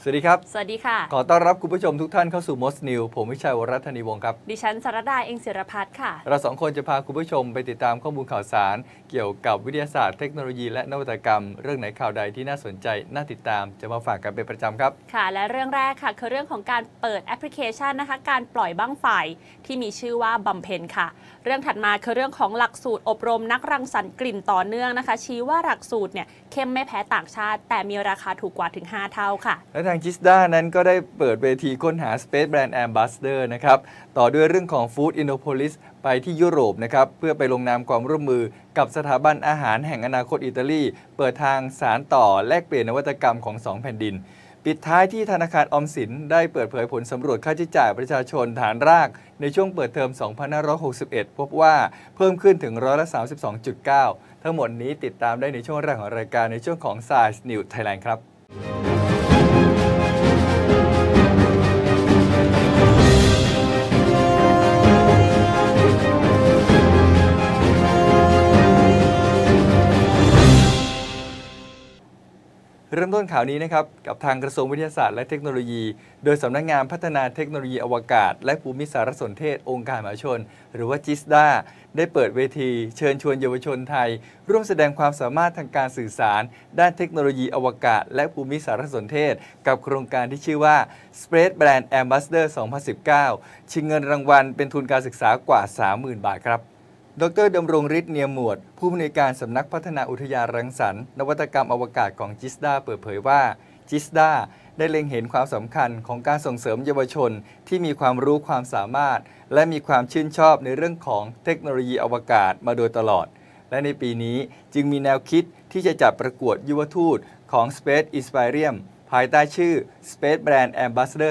สวัสดีครับสวัสดีค่ะขอต้อนรับคุณผู้ชมทุกท่านเข้าสู่ Most New ผมวิชัยวรัตนีวงศ์ครับดิฉันสรดาเองศิรพัฒน์ค่ะเราสองคนจะพาคุณผู้ชมไปติดตามข้อมูลข่าวสารเกี่ยวกับวิทยาศาสตร์เทคโนโลยีและนวัตกรรมเรื่องไหนข่าวใดที่น่าสนใจน่าติดตามจะมาฝากกันเป็นประจำครับค่ะและเรื่องแรกค่ะคือเรื่องของการเปิดแอปพลิเคชันนะคะการปล่อยบั้งไฟที่มีชื่อว่าบำเพ็ญค่ะเรื่องถัดมาคือเรื่องของหลักสูตรอบรมนักรังสรรค์กลิ่นต่อเนื่องนะคะชี้ว่าหลักสูตรเนี่ยเข้มไม่แพ้ต่างชาติแต่มีราคาถูกกว่าถึง5 เท่าค่ะและทางจิสด้านั้นก็ได้เปิดเวทีค้นหา Space Brand Ambassador นะครับต่อด้วยเรื่องของ Food Innopolis ไปที่ยุโรปนะครับเพื่อไปลงนามความร่วมมือกับสถาบันอาหารแห่งอนาคตอิตาลีเปิดทางสารต่อแลกเปลี่ยนนวัตกรรมของ2แผ่นดินปิดท้ายที่ธนาคารออมสินได้เปิดเผยผลสำรวจค่าใช้จ่ายประชาชนฐานรากในช่วงเปิดเทอม 2561 พบว่าเพิ่มขึ้นถึง32.9%ทั้งหมดนี้ติดตามได้ในช่วงแรกของรายการในช่วงของ Science News Thailand ครับเริ่มต้นข่าวนี้นะครับกับทางกระทรวงวิทยาศาสตร์และเทคโนโลยีโดยสำนักงานพัฒนาเทคโนโลยีอวกาศและภูมิสารสนเทศองค์การมหาชนหรือว่าจิสดาได้เปิดเวทีเชิญชวนเยาวชนไทยร่วมแสดงความสามารถทางการสื่อสารด้านเทคโนโลยีอวกาศและภูมิสารสนเทศกับโครงการที่ชื่อว่า Space Brand Ambassador 2019 ชิงเงินรางวัลเป็นทุนการศึกษากว่า 30,000 บาทครับดร.ดำรงฤทธิ์เนียมหมวดผู้อำนวยการสำนักพัฒนาอุทยานรังสรรค์นวัตกรรมอวกาศของจิสดาเปิดเผยว่าจิสดาได้เล็งเห็นความสำคัญของการส่งเสริมเยาวชนที่มีความรู้ความสามารถและมีความชื่นชอบในเรื่องของเทคโนโลยีอวกาศมาโดยตลอดและในปีนี้จึงมีแนวคิดที่จะจัดประกวดยุวทูตของ Space Inspirium ภายใต้ชื่อ Space Brand Ambassador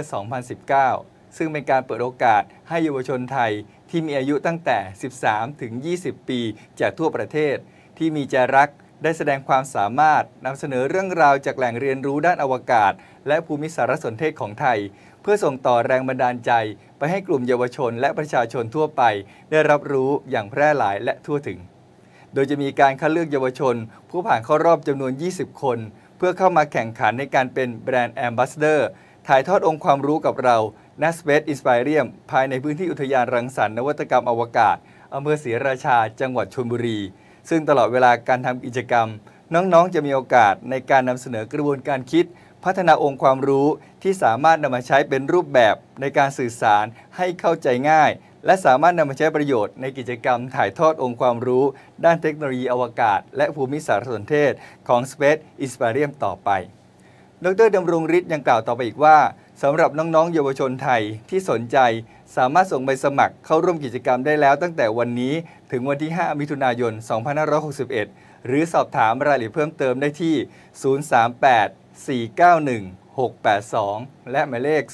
2019 ซึ่งเป็นการเปิดโอกาสให้เยาวชนไทยที่มีอายุตั้งแต่ 13 ถึง 20 ปีจากทั่วประเทศที่มีใจรักได้แสดงความสามารถนำเสนอเรื่องราวจากแหล่งเรียนรู้ด้านอวกาศและภูมิสารสนเทศของไทยเพื่อส่งต่อแรงบันดาลใจไปให้กลุ่มเยาวชนและประชาชนทั่วไปได้รับรู้อย่างแพร่หลายและทั่วถึงโดยจะมีการคัดเลือกเยาวชนผู้ผ่านเข้ารอบจำนวน 20 คนเพื่อเข้ามาแข่งขันในการเป็นแบรนด์แอมบาสเดอร์ถ่ายทอดองค์ความรู้กับเราณ Space Inspirium ภายในพื้นที่อุทยานรังสรรค์นวัตกรรมอวกาศอำเภอศรีราชาจังหวัดชลบุรีซึ่งตลอดเวลาการทำกิจกรรมน้องๆจะมีโอกาสในการนำเสนอกระบวนการคิดพัฒนาองค์ความรู้ที่สามารถนำมาใช้เป็นรูปแบบในการสื่อสารให้เข้าใจง่ายและสามารถนำมาใช้ประโยชน์ในกิจกรรมถ่ายทอดองค์ความรู้ด้านเทคโนโลยีอวกาศและภูมิสารสนเทศของ Space Inspirium ต่อไปดร.ดำรงฤทธิ์ยังกล่าวต่อไปอีกว่าสำหรับน้องๆเยาวชนไทยที่สนใจสามารถส่งใบสมัครเข้าร่วมกิจกรรมได้แล้วตั้งแต่วันนี้ถึงวันที่ 5 มิถุนายน 2561 หรือสอบถามรายละเอียดเพิ่มเติมได้ที่ 038-491-682 และหมายเลข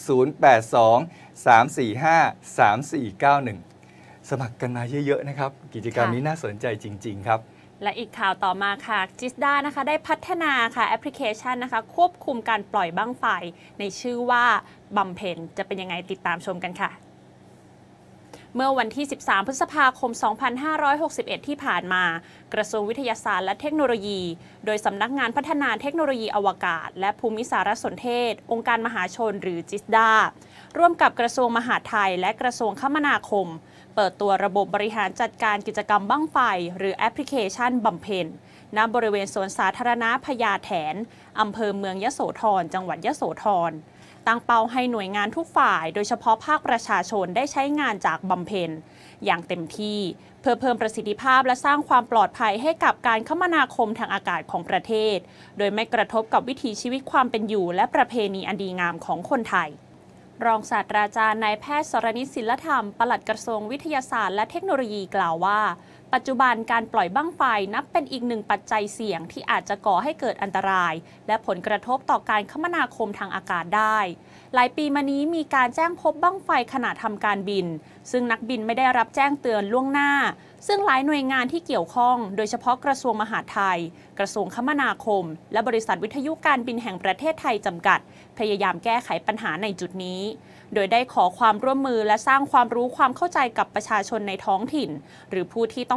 082-345-3491 สมัครกันมาเยอะๆนะครับกิจกรรมนี้น่าสนใจจริงๆครับและอีกข่าวต่อมาค่ะจิสดานะคะได้พัฒนาค่ะแอปพลิเคชันนะคะควบคุมการปล่อยบั้งไฟในชื่อว่าบำเพ็ญจะเป็นยังไงติดตามชมกันค่ะเมื่อวันที่ 13 พฤษภาคม 2561 ที่ผ่านมากระทรวงวิทยาศาสตร์และเทคโนโลยีโดยสำนักงานพัฒนาเทคโนโลยีอวกาศและภูมิสารสนเทศองค์การมหาชนหรือจิสดาร่วมกับกระทรวงมหาดไทยและกระทรวงคมนาคมเปิดตัวระบบบริหารจัดการกิจกรรมบั้งไฟหรือแอปพลิเคชันบำเพ็ญณบริเวณสวนสาธารณะพญาแถนอำเภอเมืองยโสธรจังหวัดยโสธรตั้งเป้าให้หน่วยงานทุกฝ่ายโดยเฉพาะภาคประชาชนได้ใช้งานจากบำเพ็ญอย่างเต็มที่เพื่อเพิ่มประสิทธิภาพและสร้างความปลอดภัยให้กับการคมนาคมทางอากาศของประเทศโดยไม่กระทบกับวิถีชีวิตความเป็นอยู่และประเพณีอันดีงามของคนไทยรองศาสตราจารย์นายแพทย์สรณิตศิลธรรมปลัดกระทรวงวิทยาศาสตร์และเทคโนโลยีกล่าวว่าปัจจุบันการปล่อยบั้งไฟนับเป็นอีกหนึ่งปัจจัยเสี่ยงที่อาจจะก่อให้เกิดอันตรายและผลกระทบต่อการคมนาคมทางอากาศได้หลายปีมานี้มีการแจ้งพบบั้งไฟขณะทำการบินซึ่งนักบินไม่ได้รับแจ้งเตือนล่วงหน้าซึ่งหลายหน่วยงานที่เกี่ยวข้องโดยเฉพาะกระทรวงมหาดไทยกระทรวงคมนาคมและบริษัทวิทยุการบินแห่งประเทศไทยจำกัดพยายามแก้ไขปัญหาในจุดนี้โดยได้ขอความร่วมมือและสร้างความรู้ความเข้าใจกับประชาชนในท้องถิ่นหรือผู้ที่ต้อง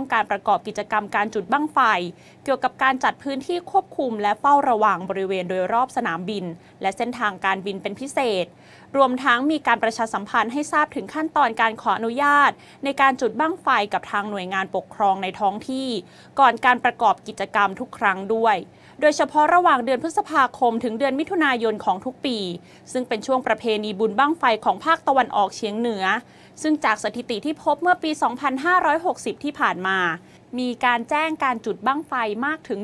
ต้องการประกอบกิจกรรมการจุดบั้งไฟเกี่ยวกับการจัดพื้นที่ควบคุมและเฝ้าระวังบริเวณโดยรอบสนามบินและเส้นทางการบินเป็นพิเศษรวมทั้งมีการประชาสัมพันธ์ให้ทราบถึงขั้นตอนการขออนุญาตในการจุดบั้งไฟกับทางหน่วยงานปกครองในท้องที่ก่อนการประกอบกิจกรรมทุกครั้งด้วยโดยเฉพาะระหว่างเดือนพฤษภาคมถึงเดือนมิถุนายนของทุกปีซึ่งเป็นช่วงประเพณีบุญบั้งไฟของภาคตะวันออกเฉียงเหนือซึ่งจากสถิติที่พบเมื่อปี 2560 ที่ผ่านมามีการแจ้งการจุดบั้งไฟมากถึง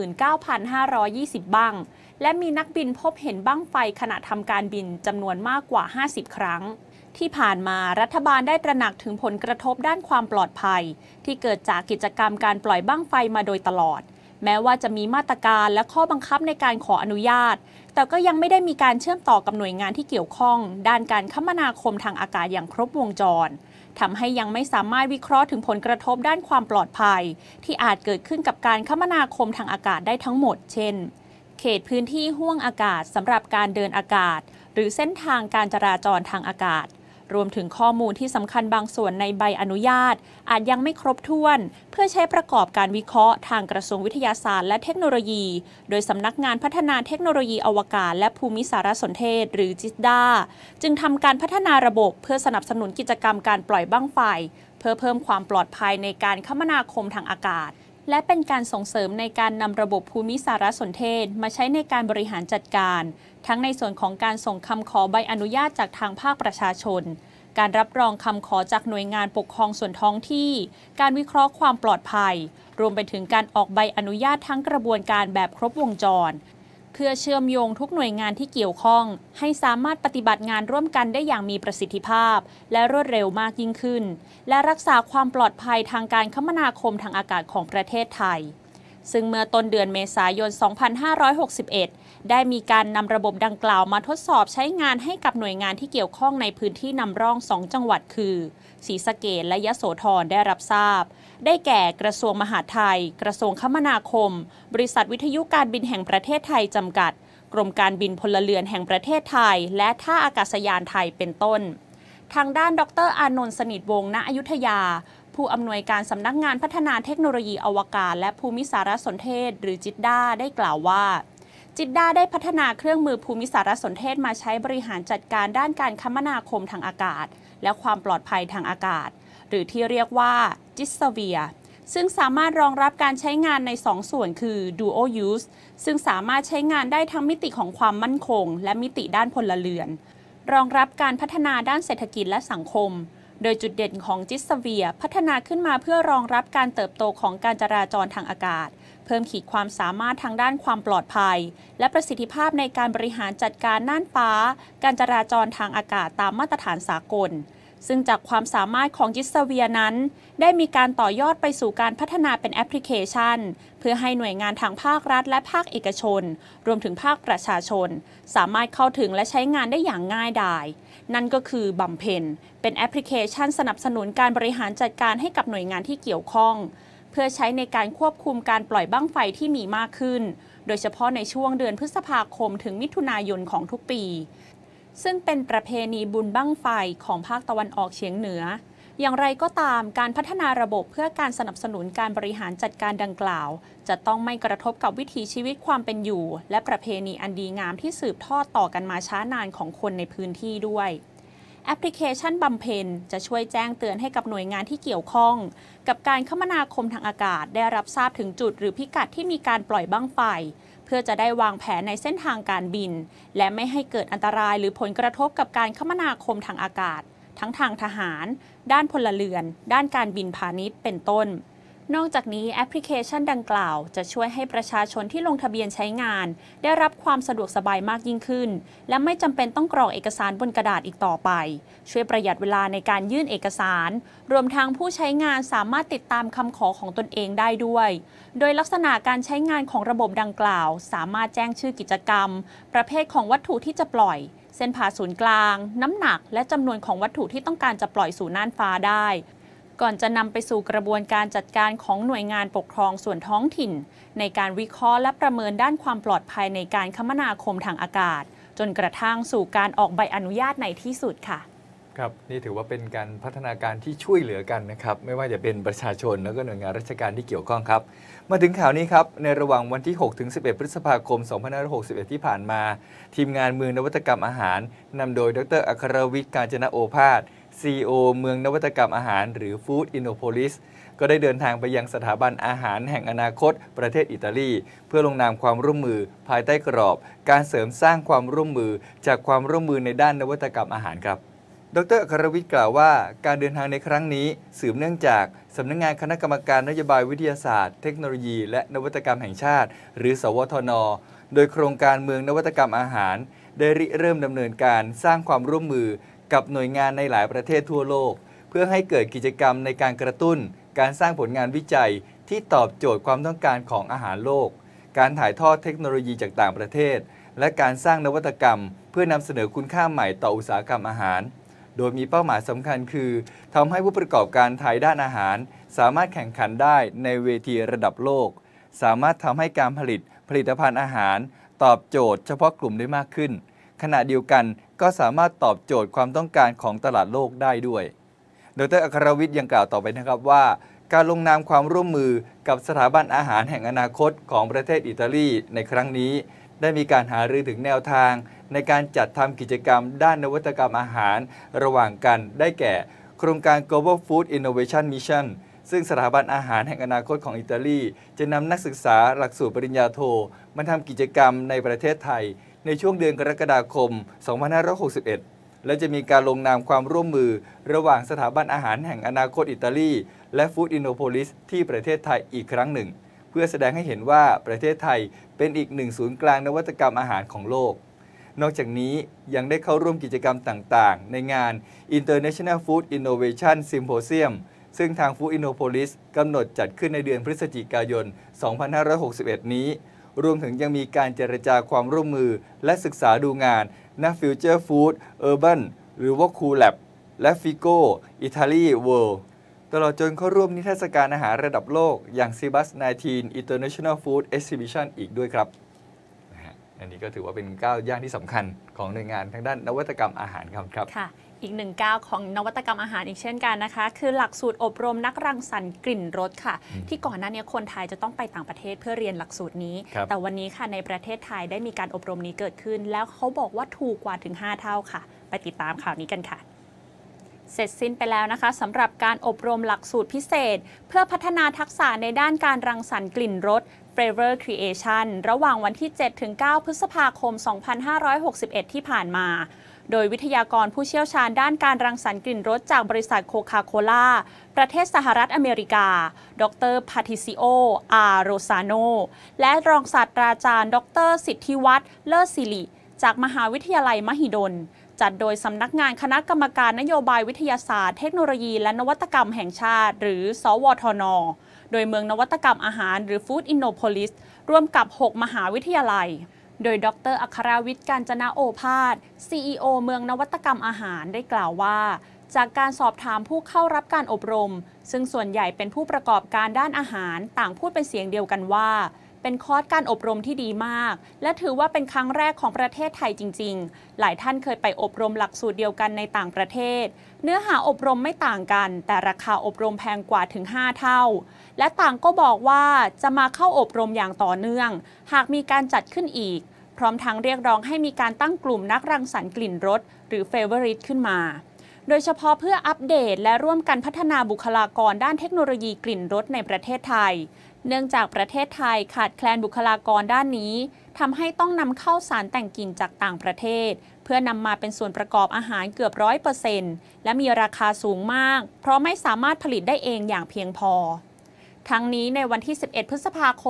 19,520 บั้งและมีนักบินพบเห็นบั้งไฟขณะทำการบินจำนวนมากกว่า 50 ครั้งที่ผ่านมารัฐบาลได้ตระหนักถึงผลกระทบด้านความปลอดภัยที่เกิดจากกิจกรรมการปล่อยบั้งไฟมาโดยตลอดแม้ว่าจะมีมาตรการและข้อบังคับในการขออนุญาตแต่ก็ยังไม่ได้มีการเชื่อมต่อกับหน่วยงานที่เกี่ยวข้องด้านการคมนาคมทางอากาศอย่างครบวงจรทำให้ยังไม่สามารถวิเคราะห์ถึงผลกระทบด้านความปลอดภัยที่อาจเกิดขึ้นกับการคมนาคมทางอากาศได้ทั้งหมดเช่นเขตพื้นที่ห้วงอากาศสำหรับการเดินอากาศหรือเส้นทางการจราจรทางอากาศรวมถึงข้อมูลที่สำคัญบางส่วนในใบอนุญาตอาจยังไม่ครบถ้วนเพื่อใช้ประกอบการวิเคราะห์ทางกระทรวงวิทยาศาสตร์และเทคโนโลยีโดยสำนักงานพัฒนาเทคโนโลยีอวกาศและภูมิสารสนเทศหรือจิสดาจึงทำการพัฒนาระบบเพื่อสนับสนุนกิจกรรมการปล่อยบั้งไฟเพื่อเพิ่มความปลอดภัยในการคมนาคมทางอากาศและเป็นการส่งเสริมในการนำระบบภูมิสารสนเทศมาใช้ในการบริหารจัดการทั้งในส่วนของการส่งคำขอใบอนุญาตจากทางภาคประชาชนการรับรองคำขอจากหน่วยงานปกครองส่วนท้องที่การวิเคราะห์ความปลอดภัยรวมไปถึงการออกใบอนุญาตทั้งกระบวนการแบบครบวงจรเพื่อเชื่อมโยงทุกหน่วยงานที่เกี่ยวข้องให้สามารถปฏิบัติงานร่วมกันได้อย่างมีประสิทธิภาพและรวดเร็วมากยิ่งขึ้นและรักษาความปลอดภัยทางการคมนาคมทางอากาศของประเทศไทยซึ่งเมื่อต้นเดือนเมษายน 2561 ได้มีการนำระบบดังกล่าวมาทดสอบใช้งานให้กับหน่วยงานที่เกี่ยวข้องในพื้นที่นำร่อง2จังหวัดคือศรีสะเกษและยโสธรได้รับทราบได้แก่กระทรวงมหาดไทยกระทรวงคมนาคมบริษัทวิทยุการบินแห่งประเทศไทยจำกัดกรมการบินพลเรือนแห่งประเทศไทยและท่าอากาศยานไทยเป็นต้นทางด้านดร.อานนท์สนิทวงศ์ณอยุธยาผู้อำนวยการสำนักงานพัฒนาเทคโนโลยีอวกาศและภูมิสารสนเทศหรือจิดดาได้กล่าวว่าจิดดาได้พัฒนาเครื่องมือภูมิสารสนเทศมาใช้บริหารจัดการด้านการคมนาคมทางอากาศและความปลอดภัยทางอากาศหรือที่เรียกว่าจิสเวียซึ่งสามารถรองรับการใช้งานใน2ส่วนคือ Dual Use ซึ่งสามารถใช้งานได้ทั้งมิติของความมั่นคงและมิติด้านพลเรือนรองรับการพัฒนาด้านเศรษฐกิจและสังคมโดยจุดเด่นของจิสเวียพัฒนาขึ้นมาเพื่อรองรับการเติบโตของการจราจรทางอากาศเพิ่มขีดความสามารถทางด้านความปลอดภัยและประสิทธิภาพในการบริหารจัดการน่านฟ้าการจราจรทางอากาศตามมาตรฐานสากลซึ่งจากความสามารถของจิสเวียนั้นได้มีการต่อยอดไปสู่การพัฒนาเป็นแอปพลิเคชันเพื่อให้หน่วยงานทางภาครัฐและภาคเอกชนรวมถึงภาคประชาชนสามารถเข้าถึงและใช้งานได้อย่างง่ายดายนั่นก็คือบำเพ็ญเป็นแอปพลิเคชันสนับสนุนการบริหารจัดการให้กับหน่วยงานที่เกี่ยวข้องเพื่อใช้ในการควบคุมการปล่อยบั้งไฟที่มีมากขึ้นโดยเฉพาะในช่วงเดือนพฤษภาคมถึงมิถุนายนของทุกปีซึ่งเป็นประเพณีบุญบั้งไฟของภาคตะวันออกเฉียงเหนืออย่างไรก็ตามการพัฒนาระบบเพื่อการสนับสนุนการบริหารจัดการดังกล่าวจะต้องไม่กระทบกับวิถีชีวิตความเป็นอยู่และประเพณีอันดีงามที่สืบทอดต่อกันมาช้านานของคนในพื้นที่ด้วยแอปพลิเคชันบำเพ็ญจะช่วยแจ้งเตือนให้กับหน่วยงานที่เกี่ยวข้องกับการคมนาคมทางอากาศได้รับทราบถึงจุดหรือพิกัดที่มีการปล่อยบั้งไฟเพื่อจะได้วางแผนในเส้นทางการบินและไม่ให้เกิดอันตรายหรือผลกระทบกับการคมนาคมทางอากาศทั้งทางทหารด้านพลเรือนด้านการบินพาณิชย์เป็นต้นนอกจากนี้แอปพลิเคชันดังกล่าวจะช่วยให้ประชาชนที่ลงทะเบียนใช้งานได้รับความสะดวกสบายมากยิ่งขึ้นและไม่จำเป็นต้องกรอกเอกสารบนกระดาษอีกต่อไปช่วยประหยัดเวลาในการยื่นเอกสารรวมทั้งผู้ใช้งานสามารถติดตามคำขอของตนเองได้ด้วยโดยลักษณะการใช้งานของระบบดังกล่าวสามารถแจ้งชื่อกิจกรรมประเภทของวัตถุที่จะปล่อยเส้นผ่าศูนย์กลางน้ำหนักและจำนวนของวัตถุที่ต้องการจะปล่อยสู่น่านฟ้าได้ก่อนจะนำไปสู่กระบวนการจัดการของหน่วยงานปกครองส่วนท้องถิ่นในการวิเคราะห์และประเมินด้านความปลอดภัยในการคมนาคมทางอากาศจนกระทั่งสู่การออกใบอนุญาตในที่สุดค่ะครับนี่ถือว่าเป็นการพัฒนาการที่ช่วยเหลือกันนะครับไม่ว่าจะเป็นประชาชนแล้วก็หน่วยงานราชการที่เกี่ยวข้องครับมาถึงข่าวนี้ครับในระหว่างวันที่ 6 ถึง 11 พฤษภาคม 2561 ที่ผ่านมาทีมงานเมืองนวัตกรรมอาหารนำโดยดร.อัครวิทย์ กาญจนโอภาส CEO เมืองนวัตกรรมอาหารหรือ Food Innopolis ก็ได้เดินทางไปยังสถาบันอาหารแห่งอนาคตประเทศอิตาลีเพื่อลงนามความร่วมมือภายใต้กรอบการเสริมสร้างความร่วมมือจากความร่วมมือในด้านนวัตกรรมอาหารครับดร.อัครวิทย์กล่าวว่าการเดินทางในครั้งนี้สืบเนื่องจากสำนักงานคณะกรรมการนโยบายวิทยาศาสตร์เทคโนโลยีและนวัตกรรมแห่งชาติหรือสวทน.โดยโครงการเมืองนวัตกรรมอาหารได้ริเริ่มดำเนินการสร้างความร่วมมือกับหน่วยงานในหลายประเทศทั่วโลกเพื่อให้เกิดกิจกรรมในการกระตุ้นการสร้างผลงานวิจัยที่ตอบโจทย์ความต้องการของอาหารโลกการถ่ายทอดเทคโนโลยีจากต่างประเทศและการสร้างนวัตกรรมเพื่อนำเสนอคุณค่าใหม่ต่ออุตสาหกรรมอาหารโดยมีเป้าหมายสำคัญคือทำให้ผู้ประกอบการไทยด้านอาหารสามารถแข่งขันได้ในเวทีระดับโลกสามารถทำให้การผลิตภัณฑ์อาหารตอบโจทย์เฉพาะกลุ่มได้มากขึ้นขณะเดียวกันก็สามารถตอบโจทย์ความต้องการของตลาดโลกได้ด้วยดร.อัครวิทย์ยังกล่าวต่อไปนะครับว่าการลงนามความร่วมมือกับสถาบันอาหารแห่งอนาคตของประเทศอิตาลีในครั้งนี้ได้มีการหารือถึงแนวทางในการจัดทำกิจกรรมด้านนวัตกรรมอาหารระหว่างกันได้แก่โครงการ Global Food Innovation Mission ซึ่งสถาบันอาหารแห่งอนาคตของอิตาลีจะนำนักศึกษาหลักสูตรปริญญาโทมาทำกิจกรรมในประเทศไทยในช่วงเดือนกรกฎาคม 2561 และจะมีการลงนามความร่วมมือระหว่างสถาบันอาหารแห่งอนาคตอิตาลีและ Food Innopolis ที่ประเทศไทยอีกครั้งหนึ่งเพื่อแสดงให้เห็นว่าประเทศไทยเป็นอีกหนึ่งศูนย์กลางนวัตกรรมอาหารของโลกนอกจากนี้ยังได้เข้าร่วมกิจกรรมต่างๆในงาน International Food Innovation Symposium ซึ่งทาง Food Innopolis กำหนดจัดขึ้นในเดือนพฤศจิกายน 2561 นี้รวมถึงยังมีการเจรจาความร่วมมือและศึกษาดูงานณ Future Food Urban หรือว่า Coolab และ Figo Italy World ตลอดจนเข้าร่วมนิทรรศการอาหารระดับโลกอย่าง CBUS 19 International Food Exhibition อีกด้วยครับอันนี้ก็ถือว่าเป็นก้าวย่างที่สำคัญของหน่วยงานทางด้านนวัตกรรมอาหารครับค่ะอีกหนึ่งก้าวของนวัตกรรมอาหารอีกเช่นกันนะคะคือหลักสูตรอบรมนักรังสรรค์กลิ่นรสค่ะที่ก่อนหน้านี้คนไทยจะต้องไปต่างประเทศเพื่อเรียนหลักสูตรนี้แต่วันนี้ค่ะในประเทศไทยได้มีการอบรมนี้เกิดขึ้นแล้วเขาบอกว่าถูกกว่าถึง5 เท่าค่ะไปติดตามข่าวนี้กันค่ะเสร็จสิ้นไปแล้วนะคะสำหรับการอบรมหลักสูตรพิเศษเพื่อพัฒนาทักษะในด้านการรังสรรค์กลิ่นรส Flavor Creation ระหว่างวันที่ 7-9 พฤษภาคม 2561 ที่ผ่านมาโดยวิทยากรผู้เชี่ยวชาญด้านการรังสรรค์กลิ่นรสจากบริษัทโคคาโคล่าประเทศสหรัฐอเมริกาดร. พาทิซิโอ อาร์โรซาโนและรองศาสตราจารย์ดร. สิทธิวัฒน์เลิศศิริจากมหาวิทยาลัยมหิดลจัดโดยสำนักงานคณะกรรมการนโยบายวิทยาศาสตร์เทคโนโลยีและนวัตกรรมแห่งชาติหรือสวทน.โดยเมืองนวัตกรรมอาหารหรือ Food Innopolis ร่วมกับ 6 มหาวิทยาลัยโดยดร.อัครวิทย์ กาญจนโอภาส CEO เมืองนวัตกรรมอาหารได้กล่าวว่าจากการสอบถามผู้เข้ารับการอบรมซึ่งส่วนใหญ่เป็นผู้ประกอบการด้านอาหารต่างพูดเป็นเสียงเดียวกันว่าเป็นคอร์สการอบรมที่ดีมากและถือว่าเป็นครั้งแรกของประเทศไทยจริงๆหลายท่านเคยไปอบรมหลักสูตรเดียวกันในต่างประเทศเนื้อหาอบรมไม่ต่างกันแต่ราคาอบรมแพงกว่าถึง5 เท่าและต่างก็บอกว่าจะมาเข้าอบรมอย่างต่อเนื่องหากมีการจัดขึ้นอีกพร้อมทั้งเรียกร้องให้มีการตั้งกลุ่มนักรังสรรค์กลิ่นรสหรือ Favorite ขึ้นมาโดยเฉพาะเพื่ออัปเดตและร่วมกันพัฒนาบุคลากรด้านเทคโนโลยีกลิ่นรสในประเทศไทยเนื่องจากประเทศไทยขาดแคลนบุคลากรด้านนี้ทำให้ต้องนำเข้าสารแต่งกลิ่นจากต่างประเทศเพื่อนำมาเป็นส่วนประกอบอาหารเกือบ 100% และมีราคาสูงมากเพราะไม่สามารถผลิตได้เองอย่างเพียงพอทั้งนี้ในวันที่ 11 พฤษภาคม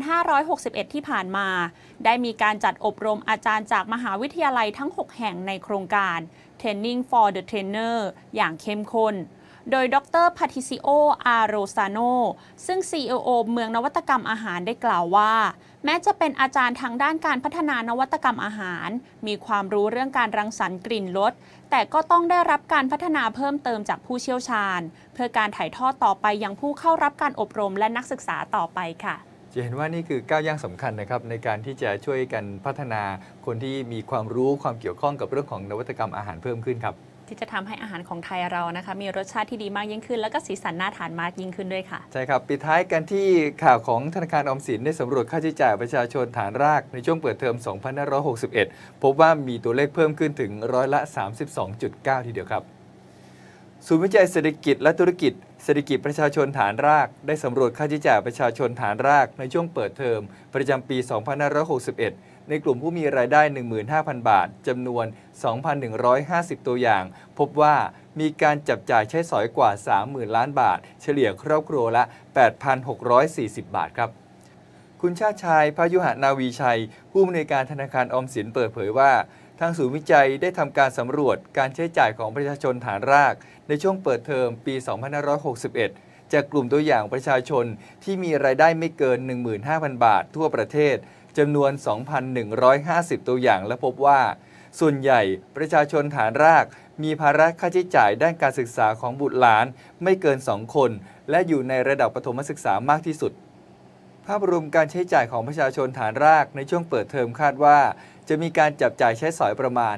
2561 ที่ผ่านมาได้มีการจัดอบรมอาจารย์จากมหาวิทยาลัยทั้ง 6 แห่งในโครงการ Training for the Trainer อย่างเข้มข้นโดยดร. พาทิซิโอ อาร์โรซาโนซึ่ง CEO เมืองนวัตกรรมอาหารได้กล่าวว่าแม้จะเป็นอาจารย์ทางด้านการพัฒนานวัตกรรมอาหารมีความรู้เรื่องการรังสรรค์กลิ่นรสแต่ก็ต้องได้รับการพัฒนาเพิ่มเติมจากผู้เชี่ยวชาญเพื่อการถ่ายทอดต่อไปยังผู้เข้ารับการอบรมและนักศึกษาต่อไปค่ะจะเห็นว่านี่คือก้าวย่างสำคัญนะครับในการที่จะช่วยกันพัฒนาคนที่มีความรู้ความเกี่ยวข้องกับเรื่องของนวัตกรรมอาหารเพิ่มขึ้นครับที่จะทำให้อาหารของไทยเรานะคะมีรสชาติที่ดีมากยิ่งขึ้นแล้วก็สีสันน่าทานมากยิ่งขึ้นด้วยค่ะใช่ครับปิดท้ายกันที่ข่าวของธนาคารออมสินได้สำรวจค่าใช้จ่ายประชาชนฐานรากในช่วงเปิดเทอม 2561 พบว่ามีตัวเลขเพิ่มขึ้นถึงร้อยละ 32.9 ทีเดียวครับศูนย์วิจัยเศรษฐกิจและธุรกิจเศรษฐกิจประชาชนฐานรากได้สำรวจค่าใช้จ่ายประชาชนฐานรากในช่วงเปิดเทอมประจำปี 2561 ในกลุ่มผู้มีรายได้ 15,000 บาทจำนวน 2,150 ตัวอย่างพบว่ามีการจับจ่ายใช้สอยกว่า 30,000 ล้านบาทเฉลี่ยครอบครัวละ 8,640 บาทครับคุณชาติชายพายุหนาวีชัยผู้อำนวยการธนาคารออมสินเปิดเผยว่าทางศูนย์วิจัยได้ทำการสำรวจการใช้จ่ายของประชาชนฐานรากในช่วงเปิดเทอมปี 2561 จากกลุ่มตัวอย่างประชาชนที่มีรายได้ไม่เกิน 15,000 บาททั่วประเทศจำนวน 2,150 ตัวอย่างและพบว่าส่วนใหญ่ประชาชนฐานรากมีภาระค่าใช้จ่ายด้านการศึกษาของบุตรหลานไม่เกิน 2 คนและอยู่ในระดับประถมศึกษามากที่สุดภาพรวมการใช้จ่ายของประชาชนฐานรากในช่วงเปิดเทอมคาดว่าจะมีการจับจ่ายใช้สอยประมาณ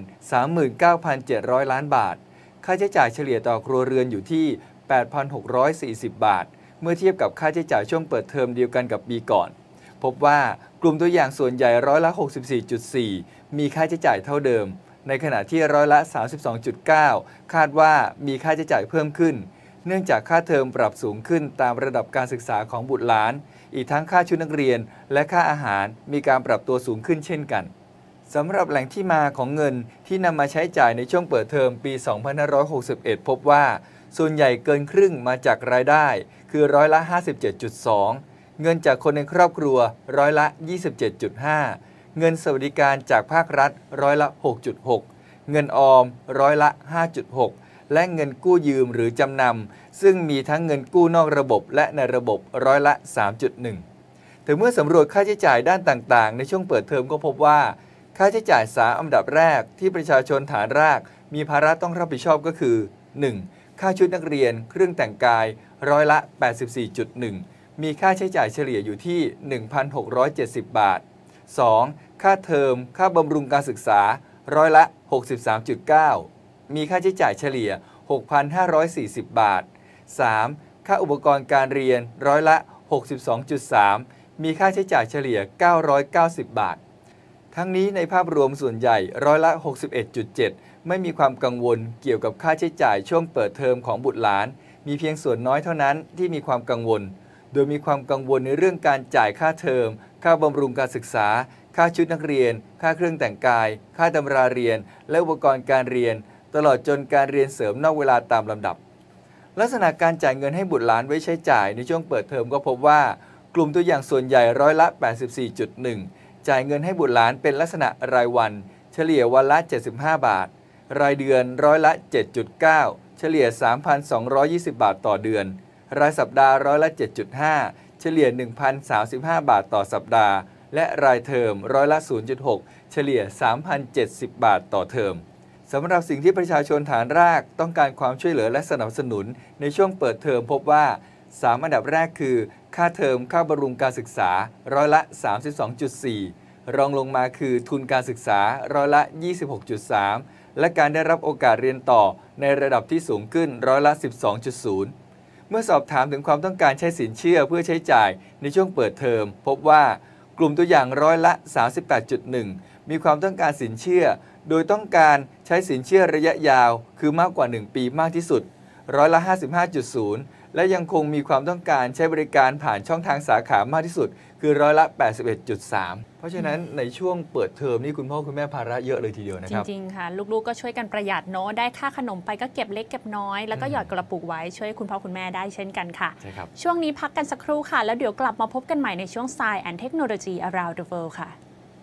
39,700 ล้านบาทค่าใช้จ่ายเฉลี่ยต่อครัวเรือนอยู่ที่ 8,640 บาทเมื่อเทียบกับค่าใช้จ่ายช่วงเปิดเทอมเดียวกันกับปีก่อนพบว่ากลุ่มตัวอย่างส่วนใหญ่ร้อยละ 64.4 มีค่าใช้จ่ายเท่าเดิมในขณะที่ร้อยละ 32.9 คาดว่ามีค่าใช้จ่ายเพิ่มขึ้นเนื่องจากค่าเทอมปรับสูงขึ้นตามระดับการศึกษาของบุตรหลานอีกทั้งค่าชุดนักเรียนและค่าอาหารมีการปรับตัวสูงขึ้นเช่นกันสำหรับแหล่งที่มาของเงินที่นำมาใช้จ่ายในช่วงเปิดเทอมปี 2561 พบว่าส่วนใหญ่เกินครึ่งมาจากรายได้คือร้อยละ 57.2 เงินจากคนในครอบครัวร้อยละ 27.5 เงินสวัสดิการจากภาครัฐร้อยละ 6.6 เงินออมร้อยละ 5.6 และเงินกู้ยืมหรือจำนำซึ่งมีทั้งเงินกู้นอกระบบและในระบบร้อยละ 3.1 แต่เมื่อสำรวจค่าใช้จ่ายด้านต่างๆในช่วงเปิดเทอมก็พบว่าค่าใช้จ่าย3อันดับแรกที่ประชาชนฐานรากมีภาระต้องรับผิดชอบก็คือ 1. ค่าชุดนักเรียนเครื่องแต่งกายร้อยละ 84.1 มีค่าใช้จ่ายเฉลี่ยอยู่ที่ 1,670 บาท 2. ค่าเทอมค่าบำรุงการศึกษาร้อยละ 63.9 มีค่าใช้จ่ายเฉลี่ย 6,540 บาท 3. ค่าอุปกรณ์การเรียนร้อยละ 62.3 มีค่าใช้จ่ายเฉลี่ย 990 บาททั้งนี้ในภาพรวมส่วนใหญ่ร้อยละ 61.7 ไม่มีความกังวลเกี่ยวกับค่าใช้จ่ายช่วงเปิดเทอมของบุตรหลานมีเพียงส่วนน้อยเท่านั้นที่มีความกังวลโดยมีความกังวลในเรื่องการจ่ายค่าเทอมค่าบำรุงการศึกษาค่าชุดนักเรียนค่าเครื่องแต่งกายค่าตำราเรียนและอุปกรณ์การเรียนตลอดจนการเรียนเสริมนอกเวลาตามลำดับลักษณะการจ่ายเงินให้บุตรหลานไว้ใช้จ่ายในช่วงเปิดเทอมก็พบว่ากลุ่มตัวอย่างส่วนใหญ่ร้อยละ 84.1 จ่ายเงินให้บุตรหลานเป็นลักษณะรายวันเฉลี่ยวันละ 75 บาทรายเดือนร้อยละ 7.9 เฉลี่ย 3,220 บาทต่อเดือนรายสัปดาห์ร้อยละ 7.5 เฉลี่ย 1,035 บาทต่อสัปดาห์และรายเทอมร้อยละ 0.6 เฉลี่ย 3,070 บาทต่อเทอมสำหรับสิ่งที่ประชาชนฐานรากต้องการความช่วยเหลือและสนับสนุนในช่วงเปิดเทอมพบว่า3อันดับแรกคือค่าเทอมค่าบำรุงการศึกษาร้อยละ 32.4 รองลงมาคือทุนการศึกษาร้อยละ 26.3 และการได้รับโอกาสเรียนต่อในระดับที่สูงขึ้นร้อยละ 12.0 เมื่อสอบถามถึงความต้องการใช้สินเชื่อเพื่อใช้จ่ายในช่วงเปิดเทอมพบว่ากลุ่มตัวอย่างร้อยละ 38.1 มีความต้องการสินเชื่อโดยต้องการใช้สินเชื่อระยะยาวคือมากกว่า1ปีมากที่สุดร้อยละ 55.0 และยังคงมีความต้องการใช้บริการผ่านช่องทางสาขามากที่สุดคือร้อยละ 81.3 เพราะฉะนั้นในช่วงเปิดเทอมนี่คุณพ่อคุณแม่ภาระเยอะเลยทีเดียวนะครับจริงๆค่ะลูกๆก็ช่วยกันประหยัดเนาะได้ค่าขนมไปก็เก็บเล็กเก็บน้อยแล้วก็หยอดกระปุกไว้ช่วยคุณพ่อคุณแม่ได้เช่นกันค่ะใช่ครับช่วงนี้พักกันสักครู่ค่ะแล้วเดี๋ยวกลับมาพบกันใหม่ในช่วง Science and Technology Around the World ค่ะ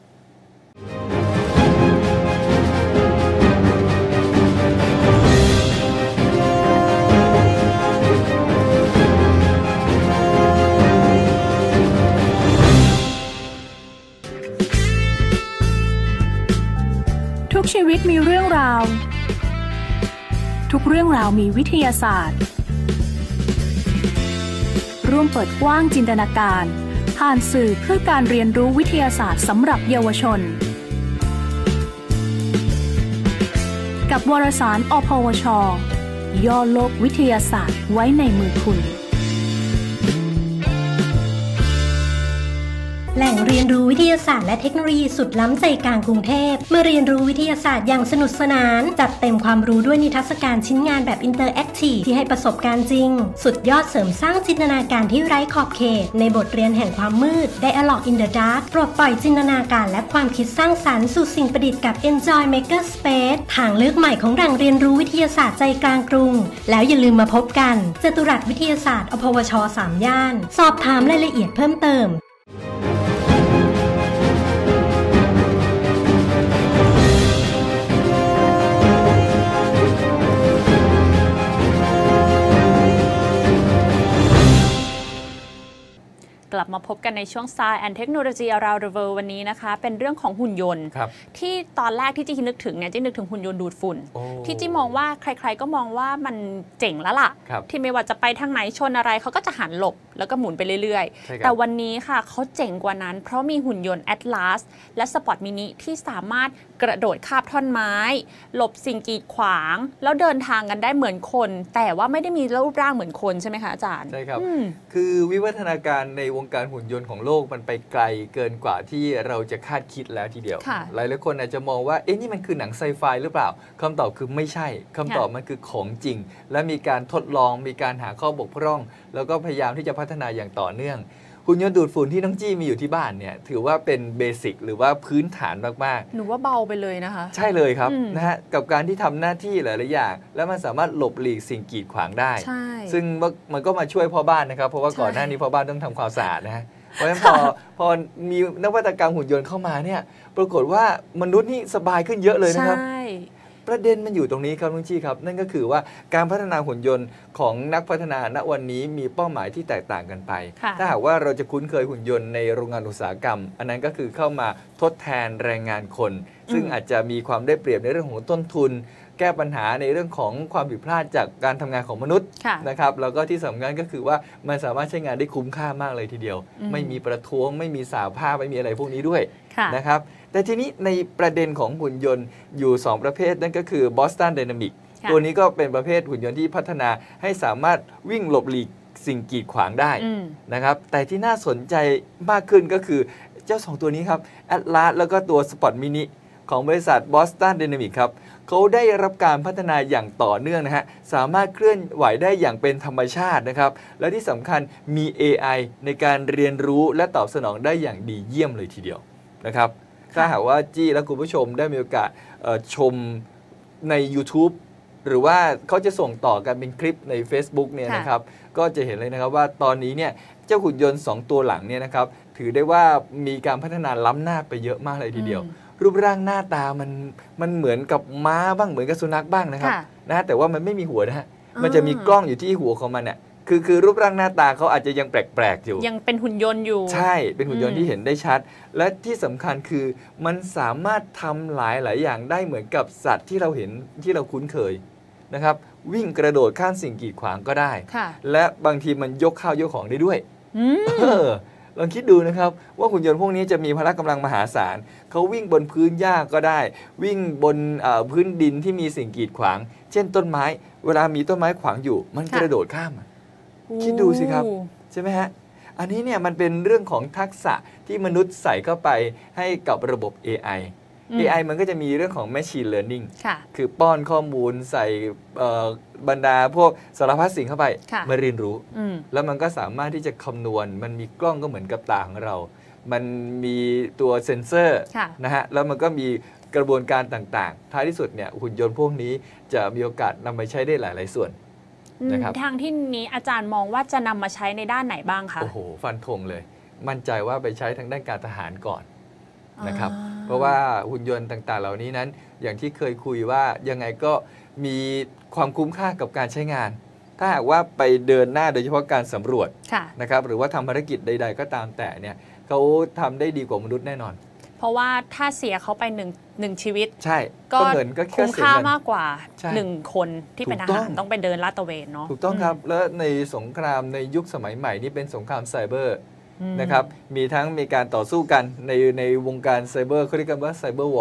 ทุกชีวิตมีเรื่องราวทุกเรื่องราวมีวิทยาศาสตร์ร่วมเปิดกว้างจินตนาการผ่านสื่อเพื่อการเรียนรู้วิทยาศาสตร์สำหรับเยาวชนกับกับวารสาร อพวช ย่อโลกวิทยาศาสตร์ไว้ในมือคุณแหล่งเรียนรู้วิทยาศาสตร์และเทคโนโลยีสุดล้ำใจกลางกรุงเทพมาเรียนรู้วิทยาศาสตร์อย่างสนุกสนานจัดเต็มความรู้ด้วยนิทรรศการชิ้นงานแบบอินเตอร์แอคทีฟที่ให้ประสบการณ์จริงสุดยอดเสริมสร้างจินตนาการที่ไร้ขอบเขตในบทเรียนแห่งความมืด Dialogue in the Dark ปลดปล่อยจินตนาการและความคิดสร้างสรรค์สู่สิ่งประดิษฐ์กับ Enjoy Maker Space ทางเลือกใหม่ของแหล่งเรียนรู้วิทยาศาสตร์ใจกลางกรุงแล้วอย่าลืมมาพบกันจตุรัสวิทยาศาสตร์อพวช3 ย่านสอบถามรายละเอียดเพิ่มเติมกลับมาพบกันในช่วง Science and Technology Around the World วันนี้นะคะเป็นเรื่องของหุ่นยนต์ที่ตอนแรกที่จิ๊กนึกถึงเนี่ยจิ๊กนึกถึงหุ่นยนต์ดูดฝุ่นที่จิ๊กมองว่าใครๆก็มองว่ามันเจ๋งแล้วล่ะที่ไม่ว่าจะไปทางไหนชนอะไรเขาก็จะหันหลบแล้วก็หมุนไปเรื่อยๆแต่วันนี้ค่ะเขาเจ๋งกว่านั้นเพราะมีหุ่นยนต์ Atlas และ Spot Mini ที่สามารถกระโดดข้ามท่อนไม้หลบสิ่งกีดขวางแล้วเดินทางกันได้เหมือนคนแต่ว่าไม่ได้มีรูปร่างเหมือนคนใช่ไหมคะอาจารย์ใช่ครับคือวิวัฒนาการในวงการหุ่นยนต์ของโลกมันไปไกลเกินกว่าที่เราจะคาดคิดแล้วทีเดียวหลายคนอาจจะมองว่านี่มันคือหนังไซไฟหรือเปล่าคำตอบคือไม่ใช่คำตอบมันคือของจริงและมีการทดลองมีการหาข้อบกพร่องแล้วก็พยายามที่จะพัฒนาอย่างต่อเนื่องหุ่นยนต์ดูดฝุ่นที่น้องจี้มีอยู่ที่บ้านเนี่ยถือว่าเป็นเบสิกหรือว่าพื้นฐานมากๆหนูว่าเบาไปเลยนะคะใช่เลยครับนะฮะกับการที่ทำหน้าที่หลายๆอย่างแล้วมันสามารถหลบหลีกสิ่งกีดขวางได้ซึ่งมันก็มาช่วยพ่อบ้านนะครับเพราะว่าก่อนหน้านี้พ่อบ้านต้องทำความสะอาดนะฮะเพราะฉะนั้นพอมีนวัตกรรมหุ่นยนต์เข้ามาเนี่ยปรากฏว่ามนุษย์นี่สบายขึ้นเยอะเลยนะครับประเด็นมันอยู่ตรงนี้ครับลุงจี้ครับนั่นก็คือว่าการพัฒนาหุ่นยนต์ของนักพัฒนาณวันนี้มีเป้าหมายที่แตกต่างกันไปถ้าหากว่าเราจะคุ้นเคยหุ่นยนต์ในโรงงานอุตสาหกรรมอันนั้นก็คือเข้ามาทดแทนแรงงานคนซึ่งอาจจะมีความได้เปรียบในเรื่องของต้นทุนแก้ปัญหาในเรื่องของความผิดพลาดจากการทำงานของมนุษย์นะครับแล้วก็ที่สำคัญก็คือว่ามันสามารถใช้งานได้คุ้มค่ามากเลยทีเดียวไม่มีประท้วงไม่มีสาภาพไม่มีอะไรพวกนี้ด้วยนะครับแต่ทีนี้ในประเด็นของหุ่นยนต์อยู่2ประเภทนั่นก็คือ Boston Dynamics ตัวนี้ก็เป็นประเภทหุ่นยนต์ที่พัฒนาให้สามารถวิ่งหลบหลีกสิ่งกีดขวางได้นะครับแต่ที่น่าสนใจมากขึ้นก็คือเจ้า2ตัวนี้ครับ Atlas แล้วก็ตัว Spot Mini ของบริษัท Boston Dynamics ครับเขาได้รับการพัฒนาอย่างต่อเนื่องนะฮะสามารถเคลื่อนไหวได้อย่างเป็นธรรมชาตินะครับและที่สำคัญมี AI ในการเรียนรู้และตอบสนองได้อย่างดีเยี่ยมเลยทีเดียวนะครับถ้าหากว่าจี้และคุณผู้ชมได้มีโอกาสชมใน YouTube หรือว่าเขาจะส่งต่อกันเป็นคลิปใน Facebook เนี่ยนะครับก็จะเห็นเลยนะครับว่าตอนนี้เนี่ยเจ้าหุ่นยนต์2ตัวหลังเนี่ยนะครับถือได้ว่ามีการพัฒนาล้ำหน้าไปเยอะมากเลยทีเดียวรูปร่างหน้าตามันเหมือนกับม้าบ้างเหมือนกับสุนัขบ้างนะครับนะแต่ว่ามันไม่มีหัวนะฮะมันจะมีกล้องอยู่ที่หัวของมันเนี่ยคือรูปร่างหน้าตาเขาอาจจะยังแปลกๆอยู่ยังเป็นหุ่นยนต์อยู่ใช่เป็นหุ่นยนต์ที่เห็นได้ชัดและที่สำคัญคือมันสามารถทำหลายอย่างได้เหมือนกับสัตว์ที่เราเห็นที่เราคุ้นเคยนะครับวิ่งกระโดดข้ามสิ่งกีดขวางก็ได้และบางทีมันยกข้าวยกของได้ด้วยลองคิดดูนะครับว่าหุ่นยนต์พวกนี้จะมีพละกำลังมหาศาลเขาวิ่งบนพื้นหญ้าก็ได้วิ่งบนพื้นดินที่มีสิ่งกีดขวางเช่นต้นไม้เวลามีต้นไม้ขวางอยู่มันกระโดดข้ามคิดดูสิครับใช่ไหมฮะอันนี้เนี่ยมันเป็นเรื่องของทักษะที่มนุษย์ใส่เข้าไปให้กับระบบ AI มันก็จะมีเรื่องของ Machine Learning คือป้อนข้อมูลใส่บรรดาพวกสารพัดสิ่งเข้าไปมาเรียนรู้แล้วมันก็สามารถที่จะคำนวณมันมีกล้องก็เหมือนกับตาของเรามันมีตัวเซ็นเซอร์นะฮะแล้วมันก็มีกระบวนการต่างๆท้ายที่สุดเนี่ยหุ่นยนต์พวกนี้จะมีโอกาสนำไปใช้ได้หลายๆส่วนทางที่นี้อาจารย์มองว่าจะนำมาใช้ในด้านไหนบ้างคะโอ้โหฟันธงเลยมั่นใจว่าไปใช้ทางด้านการทหารก่อนนะครับเพราะว่าหุ่นยนต์ต่างๆเหล่านี้นั้นอย่างที่เคยคุยว่ายังไงก็มีความคุ้มค่ากับการใช้งานถ้าหากว่าไปเดินหน้าโดยเฉพาะการสำรวจนะครับหรือว่าทำภารกิจใดๆก็ตามแต่เนี่ยเขาทำได้ดีกว่ามนุษย์แน่นอนเพราะว่าถ้าเสียเขาไปหนึ่งชีวิตใช่ก็คุ้มค่ามากกว่า1คนที่เป็นทหารต้องไปเดินลาดตระเวนเนาะถูกต้องครับแล้วในสงครามในยุคสมัยใหม่นี่เป็นสงครามไซเบอร์นะครับมีทั้งมีการต่อสู้กันในวงการไซเบอร์เขาเรียกกันว่าไซเบอร์วอร์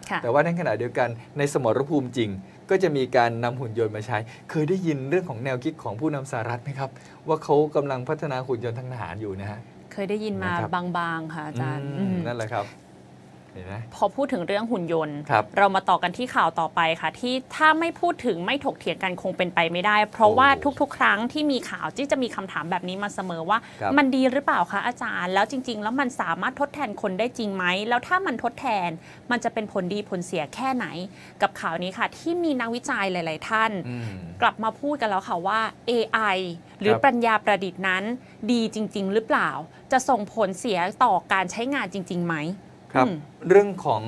ค่ะแต่ว่าในขณะเดียวกันในสมรภูมิจริง ก็จะมีการนำหุ่นยนต์มาใช้ เคยได้ยินเรื่องของแนวคิดของผู้นำสหรัฐไหมครับว่าเขากำลังพัฒนาหุ่นยนต์ทางทหารอยู่นะฮะเคยได้ยินมานะครับบางๆค่ะอาจารย์นั่นแหละครับเห็นไหมพอพูดถึงเรื่องหุ่นยนต์ครับเรามาต่อกันที่ข่าวต่อไปค่ะ ที่ถ้าไม่พูดถึงไม่ถกเถียงกันคงเป็นไปไม่ได้ เพราะว่าทุกๆ ครั้งที่มีข่าวที่จะมีคำถามแบบนี้มาเสมอว่าครับมันดีหรือเปล่าคะอาจารย์ แล้วจริง ๆ แล้วมันสามารถทดแทนคนได้จริงไหมแล้วถ้ามันทดแทนมันจะเป็นผลดีผลเสียแค่ไหน กับข่าวนี้ค่ะ ที่มีนักวิจัยหลาย ๆ ท่าน กลับมาพูดกันแล้วค่ะว่า AI หรือครับปัญญาประดิษฐ์นั้นดีจริง ๆ หรือเปล่า จะส่งผลเสียต่อการใช้งานจริง ๆ ไหมครับอืมเรื่องของ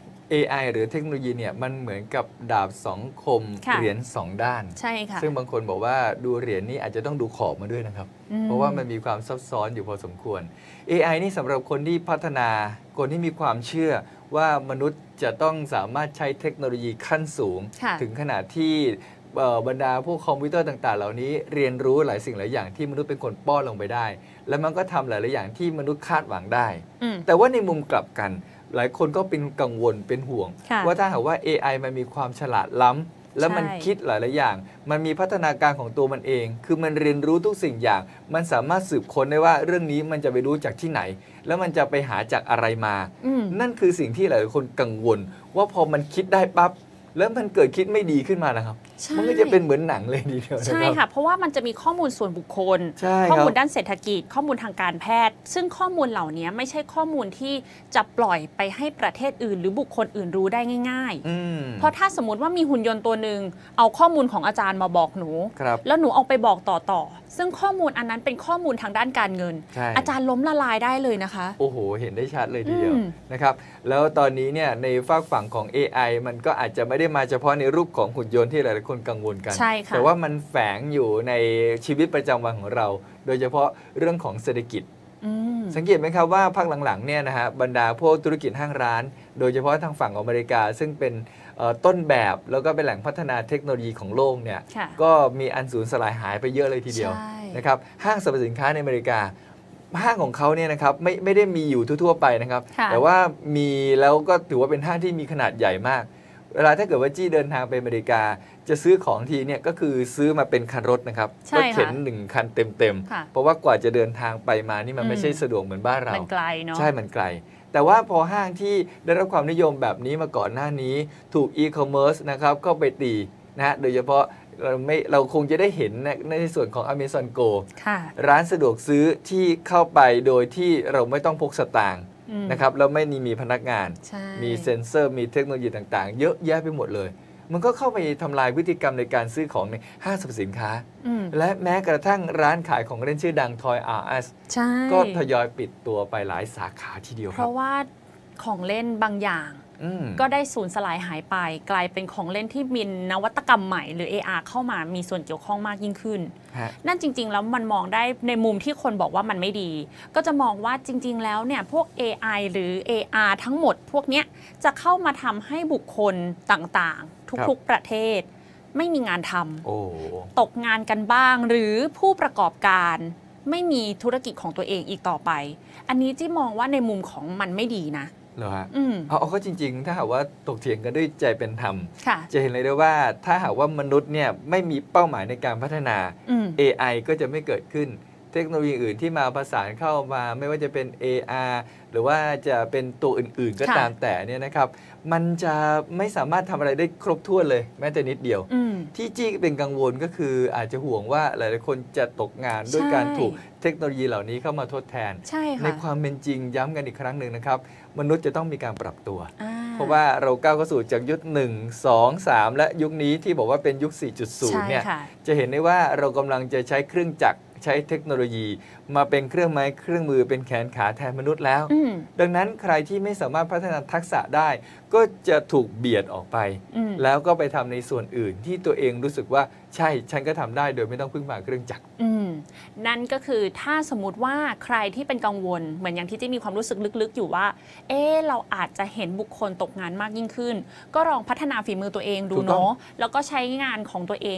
AI หรือเทคโนโลยีเนี่ยมันเหมือนกับดาบสองคมค่ะเหรียญสองด้านใช่ค่ะซึ่งบางคนบอกว่าดูเหรียญนี้อาจจะต้องดูขอบมาด้วยนะครับ เพราะว่ามันมีความซับซ้อนอยู่พอสมควร AI นี่สำหรับคนที่พัฒนาคนที่มีความเชื่อว่ามนุษย์จะต้องสามารถใช้เทคโนโลยีขั้นสูงค่ะถึงขนาดที่บรรดาพวกคอมพิวเตอร์ต่าง ๆ เหล่านี้เรียนรู้หลายสิ่งหลายอย่างที่มนุษย์เป็นคนป้อนลงไปได้ แล้วมันก็ทำหลายๆอย่างที่มนุษย์คาดหวังได้อืมแต่ว่าในมุมกลับกัน หลายคนก็เป็นกังวลเป็นห่วงค่ะว่าถ้าหากว่า AI มันมีความฉลาดล้ำแล้วมันใช่คิดหลายๆอย่าง มันมีพัฒนาการของตัวมันเอง คือมันเรียนรู้ทุกสิ่งอย่าง มันสามารถสืบค้นได้ว่าเรื่องนี้มันจะไปรู้จากที่ไหน แล้วมันจะไปหาจากอะไรมาอืมนั่นคือสิ่งที่หลายคนกังวล ว่าพอมันคิดได้ปั๊บแล้วมันเกิดคิดไม่ดีขึ้นมานะครับใช่มันก็จะเป็นเหมือนหนังเลยทีเดียวนะใช่ครับค่ะ เพราะว่ามันจะมีข้อมูลส่วนบุคคลใช่ข้อครัมูลบด้านเศรษฐกิจ ข้อมูลทางการแพทย์ ซึ่งข้อมูลเหล่านี้ไม่ใช่ข้อมูลที่จะปล่อยไปให้ประเทศอื่น หรือบุคคลอื่นรู้ได้ง่ายอืมๆ เพราะถ้าสมมติว่ามีหุ่นยนต์ตัวหนึ่งเอาข้อมูลของอาจารย์มาบอกหนูครับแล้วหนูเอาไปบอกต่อซึ่งข้อมูลอันนั้นเป็นข้อมูลทางด้านการเงินใช่อาจารย์ล้มละลายได้เลยนะคะโอ้โห เห็นได้ชัดเลยทีเดียวอืมนะครับ แล้วตอนนี้เนี่ยในฝากฝั่งของ AI มันก็อาจจะไม่ได้มาเฉพาะในรูปของหุ่นยนต์ที่หลายๆคนกังวลกันใช่ค่ะแต่ว่ามันแฝงอยู่ในชีวิตประจำวันของเรา โดยเฉพาะเรื่องของเศรษฐกิจอืมสังเกตไหมครับว่าภาคหลังๆเนี่ยนะฮะบรรดาพวกธุรกิจห้างร้าน โดยเฉพาะทางฝั่งอเมริกา ซึ่งเป็นต้นแบบแล้วก็เป็นแหล่งพัฒนาเทคโนโลยีของโลกเนี่ยค่ะก็มีอันสูญสลายหายไปเยอะเลยทีเดียวใช่นะครับห้างสรรพสินค้าในอเมริกา ห้างของเขาเนี่ยนะครับไม่ได้มีอยู่ทั่วๆไปนะครับค่ะแต่ว่ามีแล้วก็ถือว่าเป็นห้างที่มีขนาดใหญ่มาก เวลาถ้าเกิดว่าจี้เดินทางไปอเมริกา จะซื้อของทีเนี่ยก็คือซื้อมาเป็นคันรถนะครับใช่ก็ค่ะเข็นหนึ่งคันเต็มค่ะๆเพราะว่ากว่าจะเดินทางไปมานี่มันไม่ใช่สะดวกเหมือนบ้านเรามันไกลเนาะใช่มันไกล แต่ว่าพอห้างที่ได้รับความนิยมแบบนี้มาก่อนหน้านี้ ถูกอีคอมเมิร์ซนะครับก็ไปตีนะฮะโดยเฉพาะเราคงจะได้เห็นในส่วนของ Amazon Go ค่ะร้านสะดวกซื้อที่เข้าไปโดยที่เราไม่ต้องพกสตางค์อืมนะครับแล้วไม่มีพนักงานใช่มีเซ็นเซอร์มีเทคโนโลยีต่างๆ เยอะแยะไปหมดเลย มันก็เข้าไปทำลายพฤติกรรมในการซื้อของในห้างสรรพสินค้าอืมและแม้กระทั่งร้านขายของเล่นชื่อดัง Toy R Us ใช่ก็ทยอยปิดตัวไปหลายสาขาทีเดียวเพครับราะว่าของเล่นบางอย่างอืมก็ได้สูญสลายหายไป กลายเป็นของเล่นที่มีนวัตกรรมใหม่หรือ AR เข้ามามีส่วนเกี่ยวข้องมากยิ่งขึ้นฮะนั่นจริง ๆ แล้วมันมองได้ในมุมที่คนบอกว่ามันไม่ดี ก็จะมองว่าจริง ๆ แล้วเนี่ยพวก AI หรือ AR ทั้งหมดพวกเนี้ยจะเข้ามาทำให้บุคคลต่างๆ ทุกๆประเทศ ไม่มีงานทโอ้ำตกงานกันบ้าง หรือผู้ประกอบการไม่มีธุรกิจของตัวเองอีกต่อไป อันนี้จี้มองว่าในมุมของมันไม่ดีนะเหรอฮะอืมเอาก็จริงๆ ถ้าหากว่าตกเถียงกันด้วยใจเป็นธรรมค่ะจะเห็นเลยได้ว่าถ้าหากว่ามนุษย์เนี่ยไม่มีเป้าหมายในการพัฒนาอืม AI ก็จะไม่เกิดขึ้น เทคโนโลยีอื่นที่มาประสานเข้ามาไม่ว่าจะเป็น AR หรือว่าจะเป็นตัวอื่นๆ ก็ค่ะตามแต่เนี่ยนะครับ มันจะไม่สามารถทำอะไรได้ครบถ้วนเลยแม้แต่นิดเดียวอืมที่จี้เป็นกังวลก็คืออาจจะห่วงว่าหลายๆคนจะตกงานด้วยใช่การถูกเทคโนโลยีเหล่านี้เข้ามาทดแทนใช่ในค่ะความเป็นจริงย้ำกันอีกครั้งหนึ่งนะครับ มนุษย์จะต้องมีการปรับตัวอ่เพราะว่าเราก้าวเข้าสู่จากยุค1 2 3 และยุคนี้ที่บอกว่าเป็นยุคใช่ 4.0 เนี่ยค่ะจะเห็นได้ว่าเรากำลังจะใช้เครื่องจักรใช้เทคโนโลยี มาเป็นเครื่องไม้เครื่องมือเป็นแขนขาแทนมนุษย์แล้วอืมดังนั้นใครที่ไม่สามารถพัฒนาทักษะได้ ก็จะถูกเบียดออกไปอืมแล้วก็ไปทำในส่วนอื่นที่ตัวเองรู้สึกว่าใช่ฉันก็ทำได้โดยไม่ต้องพึ่งพาเครื่องจักรอืมนั่นก็คือถ้าสมมติว่าใครที่เป็นกังวลเหมือนอย่างที่จะมีความรู้สึกลึกๆ อยู่ว่า เราอาจจะเห็นบุคคลตกงานมากยิ่งขึ้น ก็ลองพัฒนาฝีมือตัวเองดูถูกต้องเนาะแล้วก็ใช้งานของตัวเองเนี่ย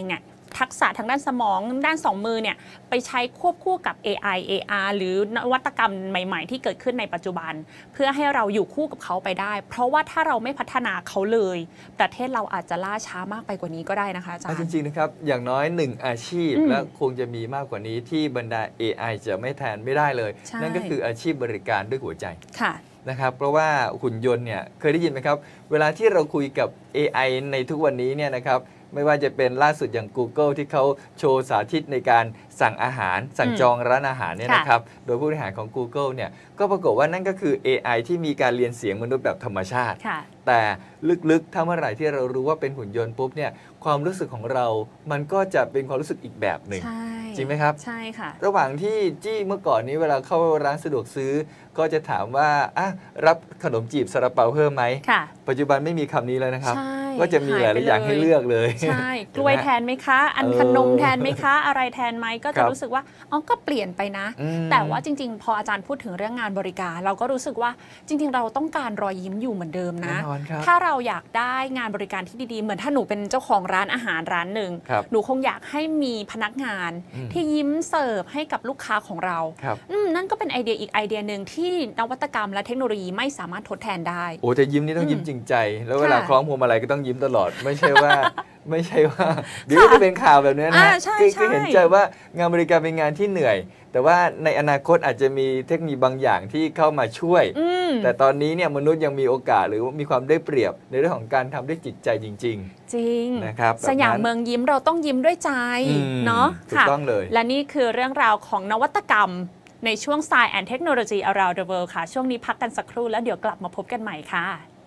ทักษะทางด้านสมองด้าน2มือเนี่ยไปใช้ควบคู่กับ AI AR หรือนวัตกรรมใหม่ๆที่เกิดขึ้นในปัจจุบันเพื่อให้เราอยู่คู่กับเขาไปได้เพราะว่าถ้าเราไม่พัฒนาเขาเลยประเทศเราอาจจะล่าช้ามากไปกว่านี้ก็ได้นะคะอาจารย์จริงๆนะครับอย่างน้อย1อาชีพและคงจะมีมากกว่านี้ที่บรรดา AI จะไม่แทนไม่ได้เลยนั่นก็คืออาชีพบริการด้วยหัวใจนะครับเพราะว่าหุ่นยนต์เนี่ยเคยได้ยินไหมครับเวลาที่เราคุยกับ AI ในทุกวันนี้เนี่ยนะครับไม่ว่าจะเป็นล่าสุดอย่าง Google ที่เขาโชว์สาธิตในการสั่งอาหารสั่งจองร้านอาหารเนี่ยนะครับโดยผู้บริหารของ Google เนี่ยก็ปรากฏว่านั่นก็คือ AI ที่มีการเรียนเสียงมนุษย์แบบธรรมชาติแต่ลึกๆถ้าเมื่อไหร่ที่เรารู้ว่าเป็นหุ่นยนต์ปุ๊บเนี่ยความรู้สึกของเรามันก็จะเป็นความรู้สึกอีกแบบหนึ่งจริงไหมครับใช่ค่ะระหว่างที่จี้เมื่อก่อนนี้เวลาเข้าร้านสะดวกซื้อก็จะถามว่ารับขนมจีบซาลาเปาเพิ่มไหมปัจจุบันไม่มีคำนี้แล้วนะครับก็จะมีหลายอย่างให้เลือกเลยใช่กล้วยแทนไหมคะอันขนมแทนไหมคะอะไรแทนไหมก็จะรู้สึกว่าอ๋อก็เปลี่ยนไปนะแต่ว่าจริงๆพออาจารย์พูดถึงเรื่องงานบริการเราก็รู้สึกว่าจริงๆเราต้องการรอยยิ้มอยู่เหมือนเดิมนะถ้าเราอยากได้งานบริการที่ดีๆเหมือนถ้าหนูเป็นเจ้าของร้านอาหารร้านหนึ่งหนูคงอยากให้มีพนักงานที่ยิ้มเสิร์ฟให้กับลูกค้าของเรานั่นก็เป็นไอเดียอีกไอเดียหนึ่งที่นวัตกรรมและเทคโนโลยีไม่สามารถทดแทนได้โอ้แต่ยิ้มนี่ต้องยิ้มจริงใจแล้วเวลาคล้องพวงมาลัยก็ต้องยิ้มตลอดไม่ใช่ว่าเดี๋ยวจะเป็นข่าวแบบนี้นะคือเห็นใจว่างานบริการเป็นงานที่เหนื่อยแต่ว่าในอนาคตอาจจะมีเทคโนโลยีบางอย่างที่เข้ามาช่วยแต่ตอนนี้เนี่ยมนุษย์ยังมีโอกาสหรือมีความได้เปรียบในเรื่องของการทำด้วยจิตใจจริงๆจริงนะครับสยามเมืองยิ้มเราต้องยิ้มด้วยใจเนาะถูกต้องเลยและนี่คือเรื่องราวของนวัตกรรมในช่วง Science and Technology Around the World ค่ะช่วงนี้พักกันสักครู่แล้วเดี๋ยวกลับมาพบกันใหม่ค่ะ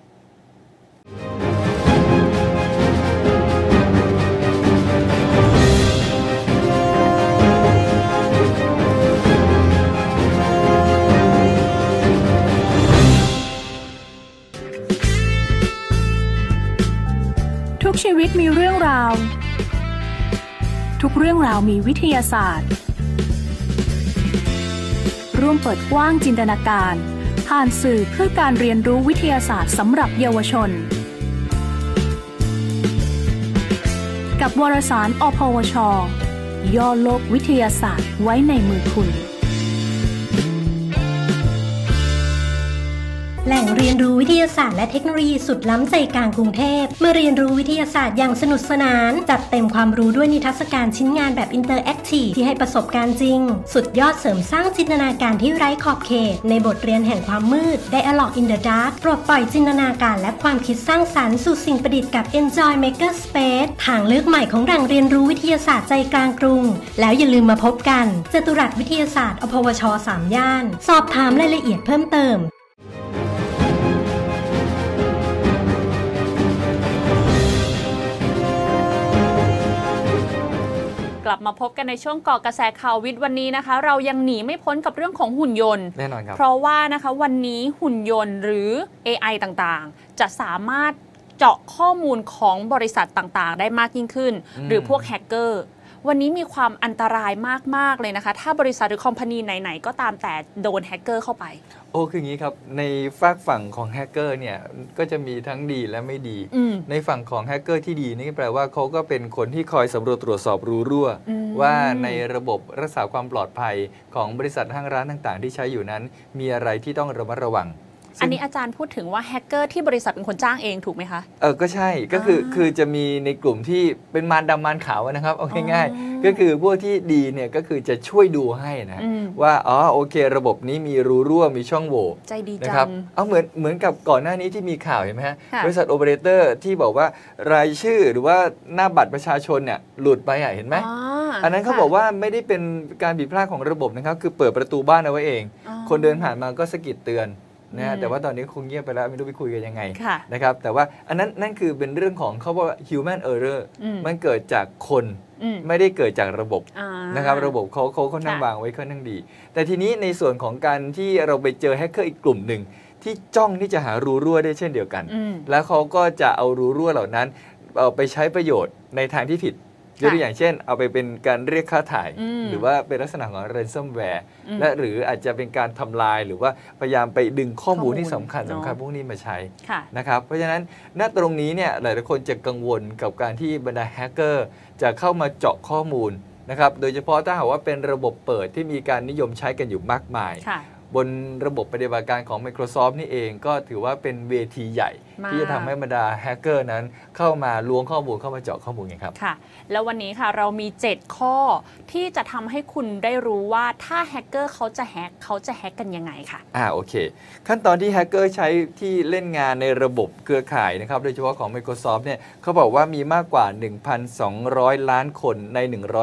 ทุกชีวิตมีเรื่องราวทุกเรื่องราวมีวิทยาศาสตร์ร่วมเปิดกว้างจินตนาการผ่านสื่อเพื่อการเรียนรู้วิทยาศาสตร์สำหรับเยาวชนกับวารสารอพวช.ย่อโลกวิทยาศาสตร์ไว้ในมือคุณแหล่งเรียนรู้วิทยาศาสตร์และเทคโนโลยีสุดล้ำใจกลางกรุงเทพมาเรียนรู้วิทยาศาสตร์อย่างสนุกสนานจัดเต็มความรู้ด้วยนิทรรศการชิ้นงานแบบอินเตอร์แอคทีฟที่ให้ประสบการณ์จริงสุดยอดเสริมสร้างจินตนาการที่ไร้ขอบเขตในบทเรียนแห่งความมืด Dialogue in the Dark ปลดปล่อยจินตนาการและความคิดสร้างสรรค์สู่สิ่งประดิษฐ์กับ Enjoy Maker Space ทางเลือกใหม่ของแหล่งเรียนรู้วิทยาศาสตร์ใจกลางกรุงแล้วอย่าลืมมาพบกันจตุรัสวิทยาศาสตร์อพวช3 ย่านสอบถามรายละเอียดเพิ่มเติมกลับมาพบกันในช่วงเกาะกระแสข่าววิทย์วันนี้นะคะเรายังหนีไม่พ้นกับเรื่องของหุ่นยนต์แน่นอนครับเพราะว่านะคะวันนี้หุ่นยนต์หรือ AI ต่างๆจะสามารถเจาะข้อมูลของบริษัทต่างๆได้มากยิ่งขึ้นหรือพวกแฮกเกอร์วันนี้มีความอันตรายมากๆเลยนะคะถ้าบริษัทหรือคอมพานีไหนๆก็ตามแต่โดนแฮกเกอร์เข้าไปคืออย่างนี้ครับในฝากฝั่งของแฮกเกอร์เนี่ยก็จะมีทั้งดีและไม่ดีในฝั่งของแฮกเกอร์ที่ดีนี่แปลว่าเขาก็เป็นคนที่คอยสำรวจตรวจสอบรูรั่วว่าในระบบรักษาความปลอดภัยของบริษัทห้างร้านต่างๆที่ใช้อยู่นั้นมีอะไรที่ต้องระมัดระวังอันนี้อาจารย์พูดถึงว่าแฮกเกอร์ที่บริษัทเป็นคนจ้างเองถูกไหมคะก็ใช่ก็คือจะมีในกลุ่มที่เป็นมารดำมารขาวนะครับเอาง่ายๆก็คือพวกที่ดีเนี่ยก็คือจะช่วยดูให้นะว่าโอเคระบบนี้มีรูรั่วมีช่องโหว่ใจดีจังนะครับเหมือนกับก่อนหน้านี้ที่มีข่าวเห็นไหมฮะบริษัทโอเปอเรเตอร์ที่บอกว่ารายชื่อหรือว่าหน้าบัตรประชาชนเนี่ยหลุดไปเห็นไหมอันนั้นเขาบอกว่าไม่ได้เป็นการผิดพลาดของระบบนะครับคือเปิดประตูบ้านเอาไว้เองคนเดินผ่านมาก็สะกิดเตือนนะแต่ว่าตอนนี้คงเงียบไปแล้วไม่รู้ไปคุยกันยังไงนะครับแต่ว่าอันนั้นนั่นคือเป็นเรื่องของเขาว่า human error มันเกิดจากคนไม่ได้เกิดจากระบบนะครับระบบเขาค่อนข้างวางไว้ค่อนข้างดีแต่ทีนี้ในส่วนของการที่เราไปเจอแฮกเกอร์อีกกลุ่มหนึ่งที่จ้องที่จะหารูรั่วได้เช่นเดียวกันแล้วเขาก็จะเอารูรั่วเหล่านั้นเอาไปใช้ประโยชน์ในทางที่ผิดยกตัวอย่างเช่นเอาไปเป็นการเรียกค่าถ่ายอืมหรือว่าเป็นลักษณะของ ransomware และหรืออาจจะเป็นการทำลายหรือว่าพยายามไปดึงข้อมูลที่สำคัญเนอะพวกนี้มาใช้ค่ะนะครับเพราะฉะนั้นณตรงนี้เนี่ยหลายๆคนจะกังวลกับการที่บรรดาแฮกเกอร์จะเข้ามาเจาะข้อมูลนะครับโดยเฉพาะถ้าหากว่าเป็นระบบเปิดที่มีการนิยมใช้กันอยู่มากมายค่ะบนระบบปฏิบัติการของ Microsoft นี่เองก็ถือว่าเป็นเวทีใหญ่มากที่จะทำให้บรรดาแฮกเกอร์นั้นเข้ามาล้วงข้อมูลเข้ามาเจาะข้อมูลไงครับค่ะ แล้ววันนี้ค่ะเรามี 7 ข้อที่จะทำให้คุณได้รู้ว่าถ้าแฮกเกอร์เขาจะแฮกกันยังไงค่ะโอเค ขั้นตอนที่แฮกเกอร์ใช้ที่เล่นงานในระบบเครือข่ายนะครับโดยเฉพาะของ Microsoft เนี่ยเขาบอกว่ามีมากกว่า 1,200 ล้านคนใน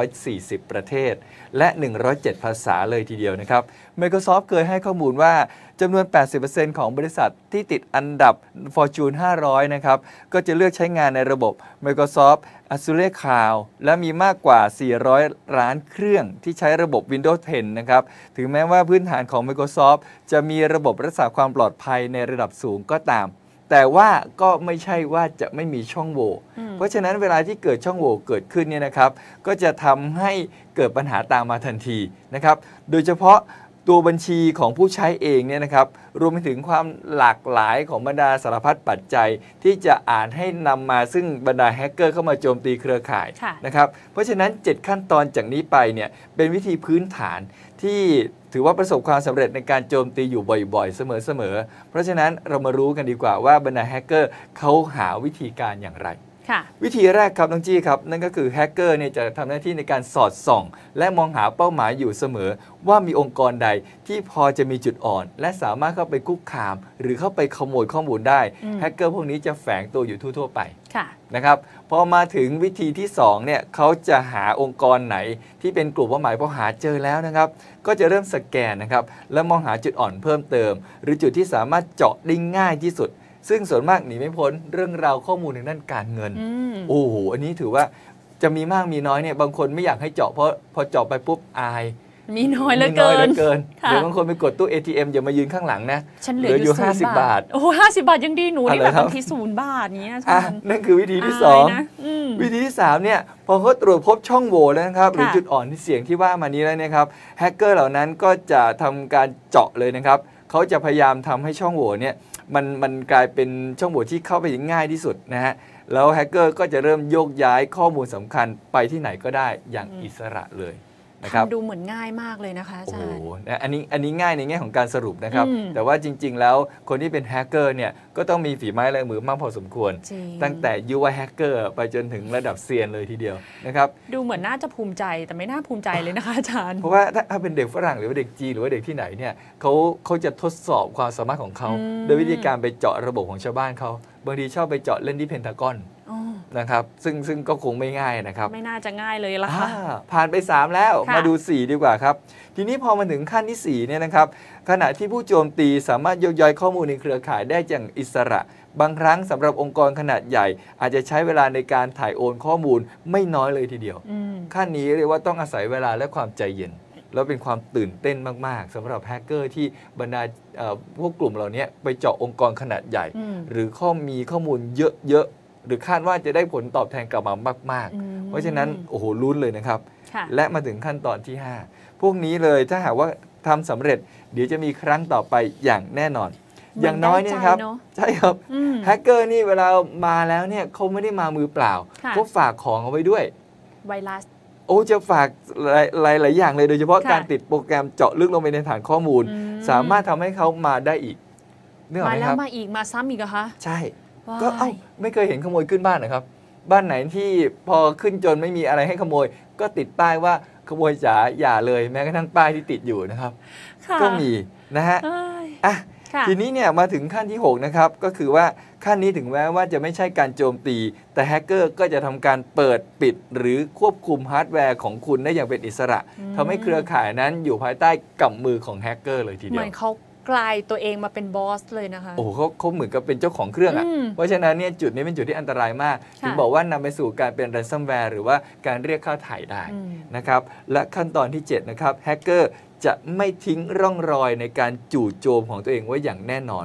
140 ประเทศ และ 107 ภาษาเลยทีเดียวนะครับ Microsoft เคยให้ข้อมูลว่าจำนวน 80% ของบริษัทที่ติดอันดับ Fortune 500 นะครับก็จะเลือกใช้งานในระบบ Microsoft Azure Cloud และมีมากกว่า 400 ล้านเครื่องที่ใช้ระบบ Windows 10 นะครับถึงแม้ว่าพื้นฐานของ Microsoft จะมีระบบรักษาความปลอดภัยในระดับสูงก็ตาม แต่ว่าก็ไม่ใช่ว่าจะไม่มีช่องโหว่เพราะฉะนั้นเวลาที่เกิดช่องโหว่เกิดขึ้นเนี่ยนะครับก็จะทำให้เกิดปัญหาตามมาทันทีนะครับโดยเฉพาะตัวบัญชีของผู้ใช้เองเนี่ยนะครับรวมไปถึงความหลากหลายของบรรดาสารพัดปัจจัย ที่จะอาจให้นำมาซึ่งบรรดาแฮกเกอร์เข้ามาโจมตีเครือข่ายค่ะนะครับเพราะฉะนั้น 7 ขั้นตอนจากนี้ไปเนี่ยเป็นวิธีพื้นฐานที่ถือว่าประสบความสำเร็จในการโจมตีอยู่บ่อยๆ เสมอๆเพราะฉะนั้นเรามารู้กันดีกว่าว่าบรรดาแฮกเกอร์เขาหาวิธีการอย่างไรค่ะวิธีแรกครับน้องจี้ครับนั่นก็คือแฮกเกอร์เนี่ยจะทำหน้าที่ในการสอดส่อง และมองหาเป้าหมายอยู่เสมอ ว่ามีองค์กรใดที่พอจะมีจุดอ่อน และสามารถเข้าไปคุกคาม หรือเข้าไปขโมยข้อมูลได้แฮกเกอร์พวกนี้จะแฝงตัวอยู่ทั่วๆไปค่ะนะครับพอมาถึงวิธีที่2เนี่ยเขาจะหาองค์กรไหนที่เป็นกลุ่มเป้าหมายพอหาเจอแล้วนะครับก็จะเริ่มสแกนนะครับและมองหาจุดอ่อนเพิ่มเติม หรือจุดที่สามารถเจาะได้ง่ายที่สุด ซึ่งส่วนมากหนีไม่พ้นเรื่องราวข้อมูลทางด้านการเงินโอ้โหอันนี้ถือว่าจะมีมากมีน้อยเนี่ยบางคนไม่อยากให้เจาะเพราะพอเจาะไปปุ๊บอายมีน้อยเหลือเกินหรือบางคนไปกดตู้ ATM อย่ามายืนข้างหลังนะฉันเหลืออยู่ 50 0 บาทโอ้50 บาทยังดีหนูนี่อะไรแบบครับบางที0 บาทเนี้ยนั่นคือวิธีที่อายนะ 2 วิธีที่3เนี่ยพอเขาตรวจพบช่องโหว่แล้วนะครับหรือจุดอ่อนที่เสี่ยงที่ว่ามานี้แล้วนะครับแฮกเกอร์เหล่านั้นก็จะทำการเจาะเลยนะครับเขาจะพยายามทำให้ช่องโหว่เนี่ยมันกลายเป็นช่องโหว่ที่เข้าไปง่ายที่สุดนะฮะแล้วแฮกเกอร์ก็จะเริ่มโยกย้ายข้อมูลสำคัญไปที่ไหนก็ได้อย่างอิสระเลยนะครับดูเหมือนง่ายมากเลยนะคะอาจารย์โอ้โหอันนี้ง่ายในแง่ของการสรุปนะครับแต่ว่าจริงๆแล้วคนที่เป็นแฮกเกอร์เนี่ยก็ต้องมีฝีไม้ลายมือมากพอสมควรตั้งแต่ยุวแฮกเกอร์ไปจนถึงระดับเซียนเลยทีเดียวนะครับดูเหมือนน่าจะภูมิใจแต่ไม่น่าภูมิใจเลยนะคะอาจารย์เพราะว่าถ้าเป็นเด็กฝรั่งหรือว่าเด็กจีนหรือว่าเด็กที่ไหนเนี่ยเขาจะทดสอบความสามารถของเขาโดยวิธีการไปเจาะระบบของชาวบ้านเขาบางทีชอบไปเจาะเล่นที่เพนทากอนนะครับซึ่งก็คงไม่ง่ายนะครับไม่น่าจะง่ายเลยละค่ะผ่านไป3แล้วมาดู 4 ดีกว่าครับทีนี้พอมาถึงขั้นที่4เนี่ยนะครับขณะที่ผู้โจมตีสามารถโยกย้ายข้อมูลในเครือข่ายได้อย่างอิสระบางครั้งสำหรับองค์กรขนาดใหญ่อาจจะใช้เวลาในการถ่ายโอนข้อมูลไม่น้อยเลยทีเดียวขั้นนี้เรียกว่าต้องอาศัยเวลาและความใจเย็นแล้วเป็นความตื่นเต้นมากๆสำหรับแฮกเกอร์ที่บรรดาพวกกลุ่มเหล่านี้ไปเจาะองค์กรขนาดใหญ่หรือมีข้อมูลเยอะหรือคาดว่าจะได้ผลตอบแทนกลับมามากๆเพราะฉะนั้นโอ้โหลุ้นเลยนะครับและมาถึงขั้นตอนที่5พวกนี้เลยถ้าหากว่าทำสำเร็จเดี๋ยวจะมีครั้งต่อไปอย่างแน่นอนอย่างน้อยเนี่ยครับใช่ครับแฮกเกอร์นี่เวลามาแล้วเนี่ยเขาไม่ได้มามือเปล่าเขาฝากของเอาไว้ด้วยไวรัสจะฝากหลายอย่างเลยโดยเฉพาะการติดโปรแกรมเจาะลึกลงไปในฐานข้อมูลสามารถทำให้เขามาได้อีกมาแล้วมาอีกมาซ้ำอีกเหรอคะใช่ก็ไม่เคยเห็นขโมยขึ้นบ้านนะครับบ้านไหนที่พอขึ้นจนไม่มีอะไรให้ขโมยก็ติดป้ายว่าขโมยจ๋าอย่าเลยแม้กระทั่งป้ายที่ติดอยู่นะครับก็มีนะฮะทีนี้เนี่ยมาถึงขั้นที่6นะครับก็คือว่าขั้นนี้ถึงแม้ว่าจะไม่ใช่การโจมตีแต่แฮกเกอร์ก็จะทำการเปิดปิดหรือควบคุมฮาร์ดแวร์ของคุณได้อย่างเป็นอิสระทำให้เครือข่ายนั้นอยู่ภายใต้กำมือของแฮกเกอร์เลยทีเดียวเหมือนเขากลายตัวเองมาเป็นบอสเลยนะคะเขาเหมือนกับเป็นเจ้าของเครื่องอ่ะเพราะฉะนั้นเนี่ยจุดนี้เป็นจุดที่อันตรายมากถึงบอกว่านำไปสู่การเป็น ransomware หรือว่าการเรียกค่าไถ่ได้นะครับและขั้นตอนที่7นะครับแฮกเกอร์จะไม่ทิ้งร่องรอยในการจู่โจมของตัวเองไว้อย่างแน่นอน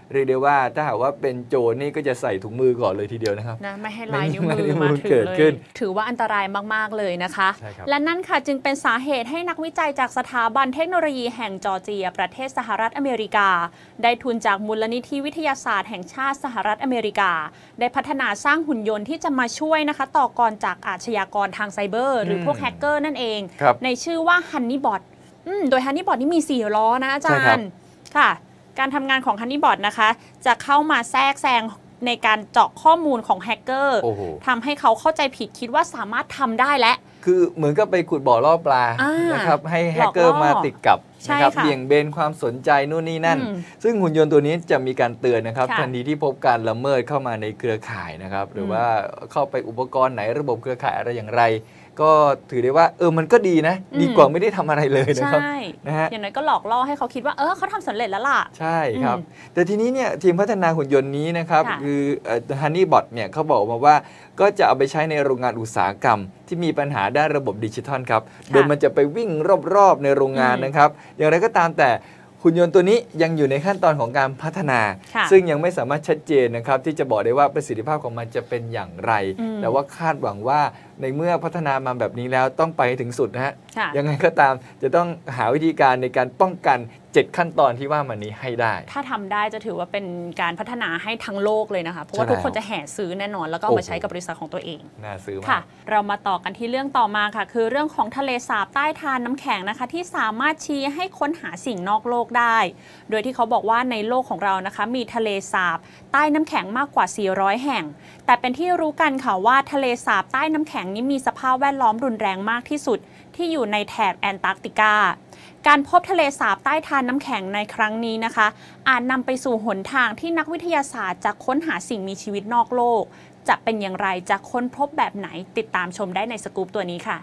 เรียกได้ว่าถ้าหากว่าเป็นโจรนี่ก็จะใส่ถุงมือก่อนเลยทีเดียวนะครับนะไม่ให้ลายนิ้วมือไม่มาให้ถึงเกิดเลขึ้ยนถือว่าอันตรายมากๆเลยนะคะใช่ครับและนั่นค่ะจึงเป็นสาเหตุให้นักวิจัยจากสถาบันเทคโนโลยีแห่งจอร์เจียประเทศสหรัฐอเมริกาได้ทุนจากมูลนิธิวิทยาศาสตร์แห่งชาติสหรัฐอเมริกาได้พัฒนาสร้างหุ่นยนต์ที่จะมาช่วยนะคะต่อกรจากอาชญากรทางไซเบอร์หรือพวกแฮกเกอร์นั่นเองครับในชื่อว่า Honeybot โดย Honeybot นี่มี4ล้อนะอาจาใช่ครัรบย์ค่ะการทำงานของ Honeybot นะคะจะเข้ามาแทรกแซงในการเจาะข้อมูลของแฮกเกอร์โอ้โหทำให้เขาเข้าใจผิดคิดว่าสามารถทำได้และคือเหมือนกับไปขุดบ่อล่อปลาอ่านนะครับให้แฮกเกอหลร์อกล่อมาติดกับใช่นะครับค่ะเบี่ยงเบนความสนใจนู่นนี่นั่นอืมซึ่งหุ่นยนต์ตัวนี้จะมีการเตือนนะครับค่ะทันทีที่พบการละเมิดเข้ามาในเครือข่ายนะครับหรือว่าเข้าไปอุปกรณ์ไหนระบบเครือข่ายอะไรอย่างไร ก็ถือได้ว่ามันก็ดีนะ ดีกว่าไม่ได้ทำอะไรเลยนะครับใช่นะฮะอย่างน้อยก็หลอกล่อให้เขาคิดว่าเขาทำสำเร็จแล้วล่ะใช่ครับ แต่ทีนี้เนี่ยทีมพัฒนาหุ่นยนต์นี้นะครับค่ะคือHoneybot เนี่ยเขาบอกมาว่าก็จะเอาไปใช้ในโรงงานอุตสาหกรรม ที่มีปัญหาด้านระบบดิจิทัลครับ โดยมันจะไปวิ่งรอบๆในโรงงานนะครับ อย่างไรก็ตามแต่หุ่นยนต์ตัวนี้ยังอยู่ในขั้นตอนของการพัฒนาค่ะซึ่งยังไม่สามารถชัดเจนนะครับที่จะบอกได้ว่าประสิทธิภาพของมันจะเป็นอย่างไร แต่ว่าคาดหวังว่าในเมื่อพัฒนามาแบบนี้แล้วต้องไปให้ถึงสุดนะฮะค่ะยังไงก็ตามจะต้องหาวิธีการในการป้องกัน 7 ขั้นตอนที่ว่ามานี้ให้ได้ถ้าทำได้จะถือว่าเป็นการพัฒนาให้ทั้งโลกเลยนะคะเพราะว่าใช่ทุกคนจะแห่ซื้อแน่นอนแล้วก็เอามาใช้กับบริษัทของตัวเองน่าซื้อมาค่ะกเรามาต่อกันที่เรื่องต่อมาค่ะ คือเรื่องของทะเลสาบใต้ทานน้ำแข็งนะคะ ที่สามารถชี้ให้ค้นหาสิ่งนอกโลกได้ โดยที่เขาบอกว่าในโลกของเรานะคะมีทะเลสาบใต้น้ำแข็งมากกว่า 400 แห่ง แต่เป็นที่รู้กันค่ะว่าทะเลสาบใต้น้ำแข็งนี้มีสภาพแวดล้อมรุนแรงมากที่สุด ที่อยู่ในแถบแอนตาร์กติกา การพบทะเลสาบใต้ทานน้ำแข็งในครั้งนี้นะคะ อาจนำไปสู่หนทางที่นักวิทยาศาสตร์จะค้นหาสิ่งมีชีวิตนอกโลก จะเป็นอย่างไรจะค้นพบแบบไหนติดตามชมได้ในสกู๊ปตัวนี้ค่ะ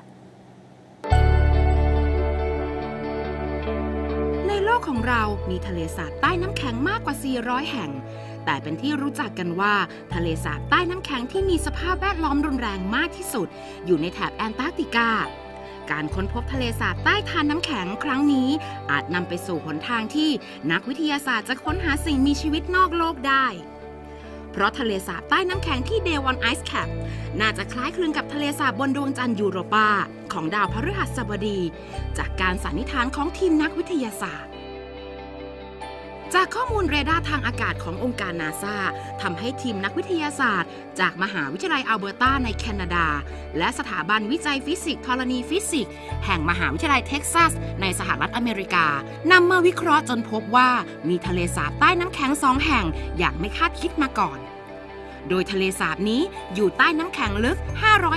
ในโลกของเรามีทะเลสาบใต้น้ำแข็งมากกว่า 400 แห่ง แต่เป็นที่รู้จักกันว่าทะเลสาบใต้น้ำแข็งที่มีสภาพแวดล้อมรุนแรงมากที่สุด อยู่ในแถบแอนตาร์กติกา การค้นพบทะเลสาบใต้ทานน้ำแข็งครั้งนี้อาจนำไปสู่หนทางที่นักวิทยาศาสตร์จะค้นหาสิ่งมีชีวิตนอกโลกได้ เพราะทะเลสาบใต้น้ำแข็งที่เดวอนไอซ์แคปน่าจะคล้ายคลึงกับทะเลสาบบนดวงจันทร์ยูโรปาของดาวพฤหัสบดี จากการสันนิษฐานของทีมนักวิทยาศาสตร์ จากข้อมูลเรดาร์ทางอากาศขององค์การนาซาทำให้ทีมนักวิทยาศาสตร์จากมหาวิทยาลัยอัลเบอร์ตาในแคนาดาและสถาบันวิจัยฟิสิกส์ธรณีฟิสิกส์แห่งมหาวิทยาลัยเท็กซัสในสหรัฐอเมริกานำมาวิเคราะห์จนพบว่ามีทะเลสาบใต้น้ำแข็ง2 แห่งอย่างไม่คาดคิดมาก่อน โดยทะเลสาบนี้อยู่ใต้น้ำแข็งลึก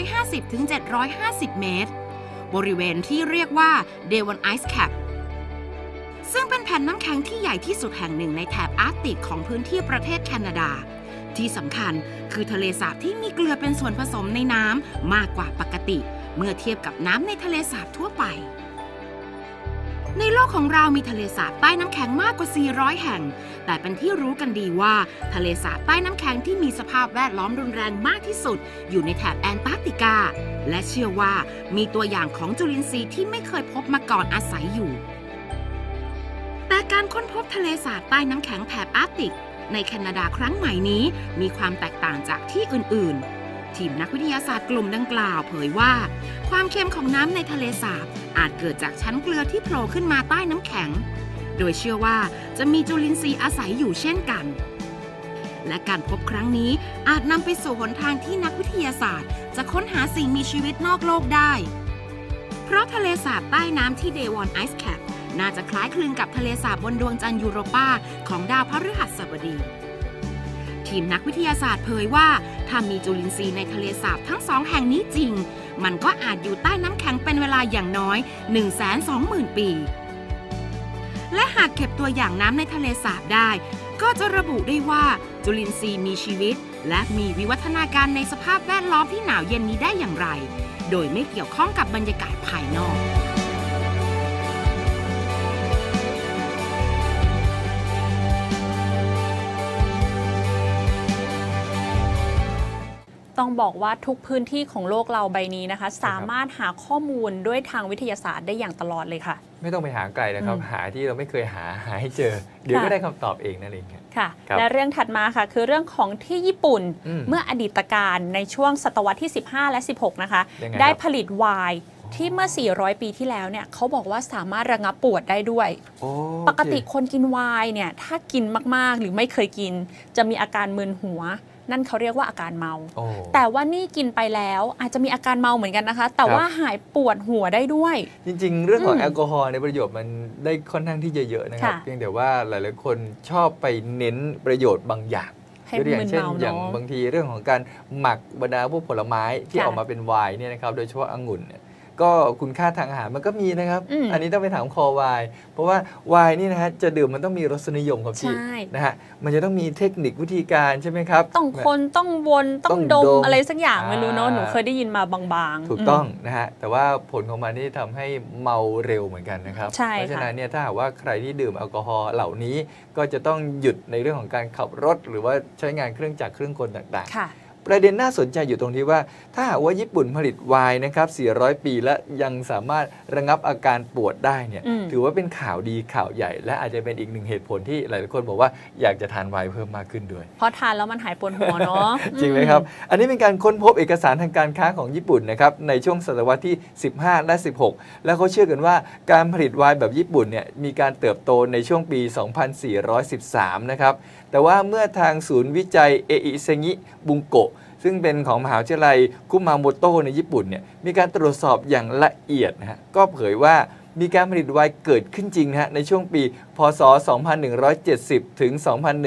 550-750 เมตร บริเวณที่เรียกว่าเดวอนไอซ์แคปซึ่งเป็นแผ่นน้ำแข็งที่ใหญ่ที่สุดแห่งหนึ่งในแถบอาร์กติกของพื้นที่ประเทศแคนาดา ที่สำคัญคือทะเลสาบที่มีเกลือเป็นส่วนผสมในน้ำมากกว่าปกติ เมื่อเทียบกับน้ำในทะเลสาบทั่วไป ในโลกของเรามีทะเลสาบใต้น้ำแข็งมากกว่า 400 แห่ง แต่เป็นที่รู้กันดีว่าทะเลสาบใต้น้ำแข็งที่มีสภาพแวดล้อมรุนแรงมากที่สุดอยู่ในแถบแอนตาร์กติกา และเชื่อว่ามีตัวอย่างของจุลินทรีย์ที่ไม่เคยพบมาก่อนอาศัยอยู่ แต่การค้นพบทะเลสาบใต้น้ำแข็งแถบอาร์กติกในแคนาดาครั้งใหม่นี้มีความแตกต่างจากที่อื่นๆ ทีมนักวิทยาศาสตร์กลุ่มดังกล่าวเผยว่าความเค็มของน้ำในทะเลสาบอาจเกิดจากชั้นเกลือที่โผล่ขึ้นมาใต้น้ำแข็ง โดยเชื่อว่าจะมีจุลินทรีย์อาศัยอยู่เช่นกัน และการพบครั้งนี้อาจนำไปสู่หนทางที่นักวิทยาศาสตร์จะค้นหาสิ่งมีชีวิตนอกโลกได้ เพราะทะเลสาบใต้น้ำที่เดวอนไอซ์แคปน่าจะคล้ายคลึงกับทะเลสาบบนดวงจันทร์ยูโรปาของดาวพฤหัสบดี ทีมนักวิทยาศาสตร์เผยว่าถ้ามีจุลินทรีย์ในทะเลสาบทั้ง2 แห่งนี้จริงมันก็อาจอยู่ใต้น้ำแข็งเป็นเวลาอย่างน้อย 120,000 ปี และหากเก็บตัวอย่างน้ำในทะเลสาบได้ก็จะระบุได้ว่าจุลินทรีย์มีชีวิตและมีวิวัฒนาการในสภาพแวดล้อมที่หนาวเย็นนี้ได้อย่างไรโดยไม่เกี่ยวข้องกับบรรยากาศภายนอกต้องบอกว่าทุกพื้นที่ของโลกเราใบนี้นะคะ สามารถหาข้อมูลด้วยทางวิทยาศาสตร์ได้อย่างตลอดเลยค่ะไม่ต้องไปหาไกลนะครับหาที่เราไม่เคยหาให้เจอเดี๋ยวก็ได้คำตอบเองนั่นเองค่ะและเรื่องถัดมาค่ะคือเรื่องของที่ญี่ปุ่นเมื่ออดีตการในช่วงศตวรรษที่ 15 และ 16 นะคะได้ผลิตไวน์ที่เมื่อ 400 ปีที่แล้วเนี่ยเขาบอกว่าสามารถระงับปวดได้ด้วยปกติคนกินไวน์เนี่ยถ้ากินมากๆหรือไม่เคยกินจะมีอาการมึนหัวนั่นเขาเรียกว่าอาการเมาแต่ว่านี่กินไปแล้วอาจจะมีอาการเมาเหมือนกันนะคะแต่ว่าหายปวดหัวได้ด้วยจริงๆเรื่องของแอลกอฮอล์ในประโยชน์มันได้ค่อนข้างที่จะเยอะนะครับเพียงแต่ว่าหลายๆคนชอบไปเน้นประโยชน์บางอย่างยกตัวอย่างเช่นอย่างบางทีเรื่องของการหมักบรรดาพวกผลไม้ที่ออกมาเป็นไวน์เนี่ยนะครับโดยเฉพาะองุ่นเนี่ยก็คุณค่าทางอาหารมันก็มีนะครับอันนี้ต้องไปถามคอไวน์เพราะว่าไวน์นี่นะฮะจะดื่มมันต้องมีรสนิยมครับพี่นะฮะมันจะต้องมีเทคนิควิธีการใช่ไหมครับต้องคนต้องวนต้องดมอะไรสักอย่างไม่รู้เนาะหนูเคยได้ยินมาบางๆถูกต้องนะฮะแต่ว่าผลของมันนี่ทำให้เมาเร็วเหมือนกันนะครับเพราะฉะนั้นเนี่ยถ้าหากว่าใครที่ดื่มแอลกอฮอล์เหล่านี้ก็จะต้องหยุดในเรื่องของการขับรถหรือว่าใช้งานเครื่องจักรเครื่องกลต่างๆประเด็นน่าสนใจอยู่ตรงที่ว่าถ้าหากว่าญี่ปุ่นผลิตไวน์นะครับ400 ปีและยังสามารถระงับอาการปวดได้เนี่ยถือว่าเป็นข่าวดีข่าวใหญ่และอาจจะเป็นอีกหนึ่งเหตุผลที่หลายๆคนบอกว่าอยากจะทานไวน์เพิ่มมากขึ้นด้วยเพราะทานแล้วมันหายปวดหัวเนาะจริงไหมครับอันนี้เป็นการค้นพบเอกสารทางการค้าของญี่ปุ่นนะครับในช่วงศตวรรษที่15และ16แล้วเขาเชื่อกันว่าการผลิตไวน์แบบญี่ปุ่นเนี่ยมีการเติบโตในช่วงปี2413นะครับแต่ว่าเมื่อทางศูนย์วิจัยเออิเซงิบุงโกะซึ่งเป็นของมหาวิทยาลัยคุมาโมโตะในญี่ปุ่นเนี่ยมีการตรวจสอบอย่างละเอียดนะฮะก็เผยว่ามีการผลิตไวน์เกิดขึ้นจริงนะฮะในช่วงปีพ.ศ. 2170 ถึง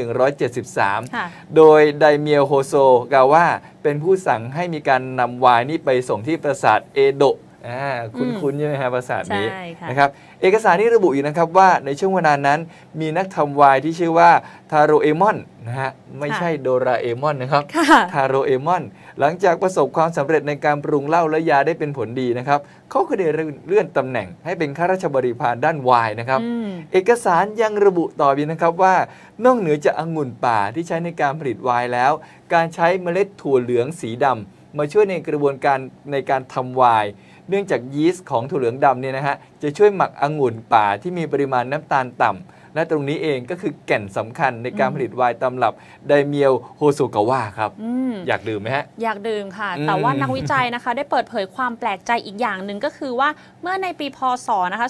2173 โดยไดเมียวโฮโซกาวะเป็นผู้สั่งให้มีการนำไวน์นี้ไปส่งที่ปราสาทเอโดะคุ้นๆใช่ไหมฮะปราสาทนี้นะครับเอกสารที่ระบุอยู่นะครับว่าในช่วงเวลานั้นมีนักทำไวน์ที่ชื่อว่าทาโรเอมอนนะฮะไม่ใช่โดราเอมอนนะครับทาโรเอมอนหลังจากประสบความสำเร็จในการปรุงเหล้าและยาได้เป็นผลดีนะครับเขาก็ได้เลื่อนตำแหน่งให้เป็นข้าราชบริพารด้านไวน์นะครับเอกสารยังระบุต่อไปนะครับว่านอกเหนือจากองุ่นป่าที่ใช้ในการผลิตไวน์แล้วการใช้เมล็ดถั่วเหลืองสีดำมาช่วยในกระบวนการในการทำไวน์เนื่องจากยีสต์ของถั่วเหลืองดำเนี่ยนะฮะจะช่วยหมักองุ่นป่าที่มีปริมาณน้ำตาลต่ำและตรงนี้เองก็คือแก่นสำคัญในการผลิตไวน์ตำรับไดเมียวโฮโซกาวะครับอยากดื่มไหมฮะอยากดื่มค่ะแต่ว่านักวิจัยนะคะได้เปิดเผยความแปลกใจอีกอย่างหนึ่งก็คือว่าเมื่อในปีพ.ศ. นะคะ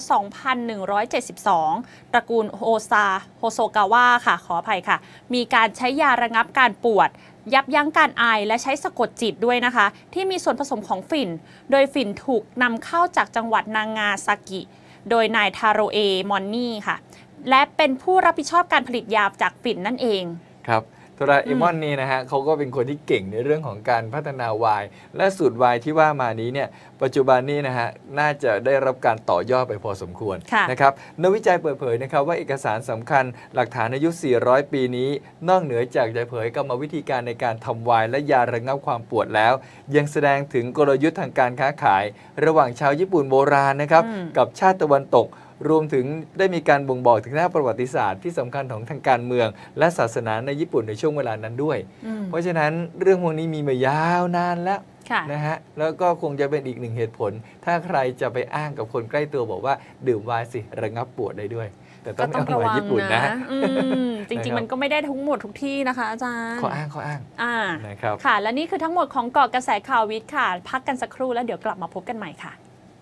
2172ตระกูลโฮโซกาวะค่ะขออภัยค่ะมีการใช้ยาระงับการปวดยับยั้งการไอและใช้สะกดจิตด้วยนะคะที่มีส่วนผสมของฝิ่นโดยฝิ่นถูกนำเข้าจากจังหวัดนางาซากิโดยนายทาโรเอมอนนี่ค่ะและเป็นผู้รับผิดชอบการผลิตยาจากฝิ่นนั่นเองครับโดราเอมอนนี่นะฮะเขาก็เป็นคนที่เก่งในเรื่องของการพัฒนาไวน์และสูตรไวน์ที่ว่ามานี้เนี่ยปัจจุบันนี้นะฮะน่าจะได้รับการต่อยอดไปพอสมควรนะครับนักวิจัยเปิดเผยนะครับว่าเอกสารสำคัญหลักฐานอายุ400 ปีนี้นอกเหนือจากจะเผยกรรมวิธีการในการทำไวน์และยาระงับความปวดแล้วยังแสดงถึงกลยุทธ์ทางการค้าขายระหว่างชาวญี่ปุ่นโบราณนะครับกับชาติตะวันตกรวมถึงได้มีการบ่งบอกถึงหน้าประวัติศาสตร์ที่สำคัญของทางการเมืองและศาสนาในญี่ปุ่นในช่วงเวลานั้นด้วยเพราะฉะนั้นเรื่องพวกนี้มีมายาวนานแล้วนะฮะแล้วก็คงจะเป็นอีกหนึ่งเหตุผลถ้าใครจะไปอ้างกับคนใกล้ตัวบอกว่าดื่มไวน์สิระงับปวดได้ด้วยแต่ต้องไม่เอาไวน์ญี่ปุ่นนะจริงๆมันก็ไม่ได้ทั้งหมดทุกที่นะคะอาจารย์ข้ออ้างนะครับค่ะและนี่คือทั้งหมดของเกาะกระแสข่าววิทย์ค่ะพักกันสักครู่แล้วเดี๋ยวกลับมาพบกันใหม่ค่ะ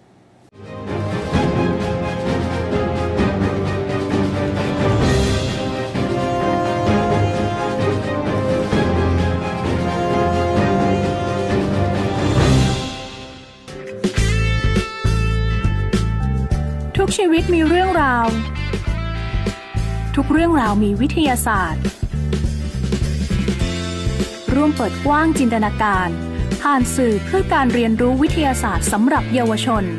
ทุกชีวิตมีเรื่องราวทุกเรื่องราวมีวิทยาศาสตร์ร่วมเปิดกว้างจินตนาการผ่านสื่อเพื่อการเรียนรู้วิทยาศาสตร์สำหรับเยาวชน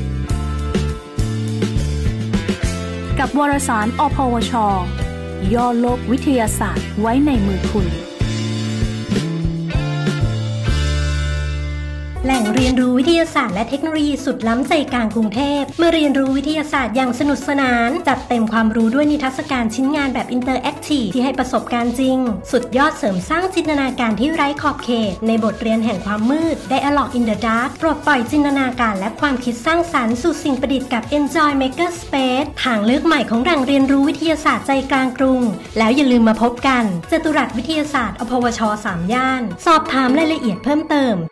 กับวารสาร อพวช.ย่อโลกวิทยาศาสตร์ไว้ในมือคุณแหล่งเรียนรู้วิทยาศาสตร์และเทคโนโลยีสุดล้ำใจกลางกรุงเทพมาเรียนรู้วิทยาศาสตร์อย่างสนุกสนานจัดเต็มความรู้ด้วยนิทรรศการชิ้นงานแบบอินเตอร์แอคทีฟที่ให้ประสบการณ์จริงสุดยอดเสริมสร้างจินตนาการที่ไร้ขอบเขตในบทเรียนแห่งความมืด Dialogue in the Dark ปลดปล่อยจินตนาการและความคิดสร้างสรรค์สู่สิ่งประดิษฐ์กับ Enjoy Maker Space ทางเลือกใหม่ของแหล่งเรียนรู้วิทยาศาสตร์ใจกลางกรุงแล้วอย่าลืมมาพบกันจตุรัสวิทยาศาสตร์อพวช3 ย่านสอบถามรายละเอียดเพิ่มเติม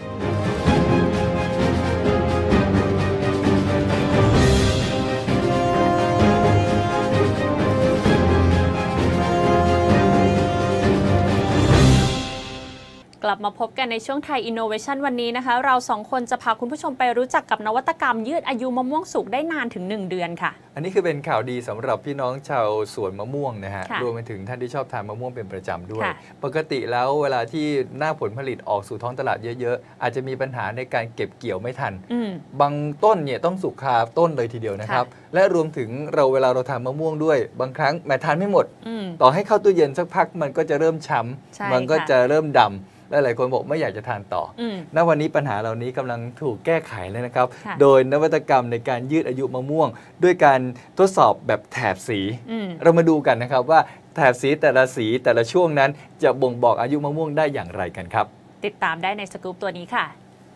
กลับมาพบกันในช่วงไทย Innovation วันนี้นะคะเราสองคนจะพาคุณผู้ชมไปรู้จักกับนวัตกรรมยืดอายุมะม่วงสุกได้นานถึง1 เดือนค่ะอันนี้คือเป็นข่าวดีสำหรับพี่น้องชาวสวนมะม่วงนะฮะรวมไปถึงท่านที่ชอบทานมะม่วงเป็นประจำด้วยปกติแล้วเวลาที่หน้าผลผลิตออกสู่ท้องตลาดเยอะๆอาจจะมีปัญหาในการเก็บเกี่ยวไม่ทันบางต้นเนี่ยต้องสุกคาต้นเลยทีเดียวนะครับและรวมถึงเวลาเราทานมะม่วงด้วยบางครั้งแม้ทานไม่หมดต่อให้เข้าตู้เย็นสักพักมันก็จะเริ่มช้ำมันก็จะเริ่มดำและหลายคนบอกไม่อยากจะทานต่อณวันนี้ปัญหาเหล่านี้กำลังถูกแก้ไขแล้วนะครับโดยนวัตกรรมในการยืดอายุมะม่วงด้วยการทดสอบแบบแถบสีเรามาดูกันนะครับว่าแถบสีแต่ละสีแต่ละช่วงนั้นจะบ่งบอกอายุมะม่วงได้อย่างไรกันครับติดตามได้ในสกู๊ปตัวนี้ค่ะ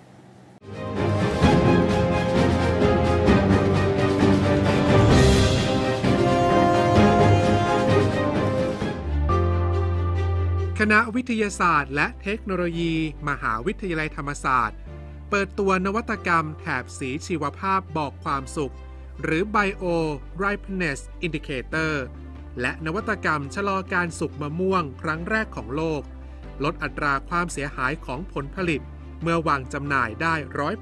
คณะวิทยาศาสตร์และเทคโนโลยีมหาวิทยาลัยธรรมศาสตร์เปิดตัวนวัตกรรมแถบสีชีวภาพบอกความสุขหรือ Bio Ripeness Indicator และนวัตกรรมชะลอการสุกมะม่วงครั้งแรกของโลกลดอัตราความเสียหายของผลผลิตเมื่อวางจำหน่ายได้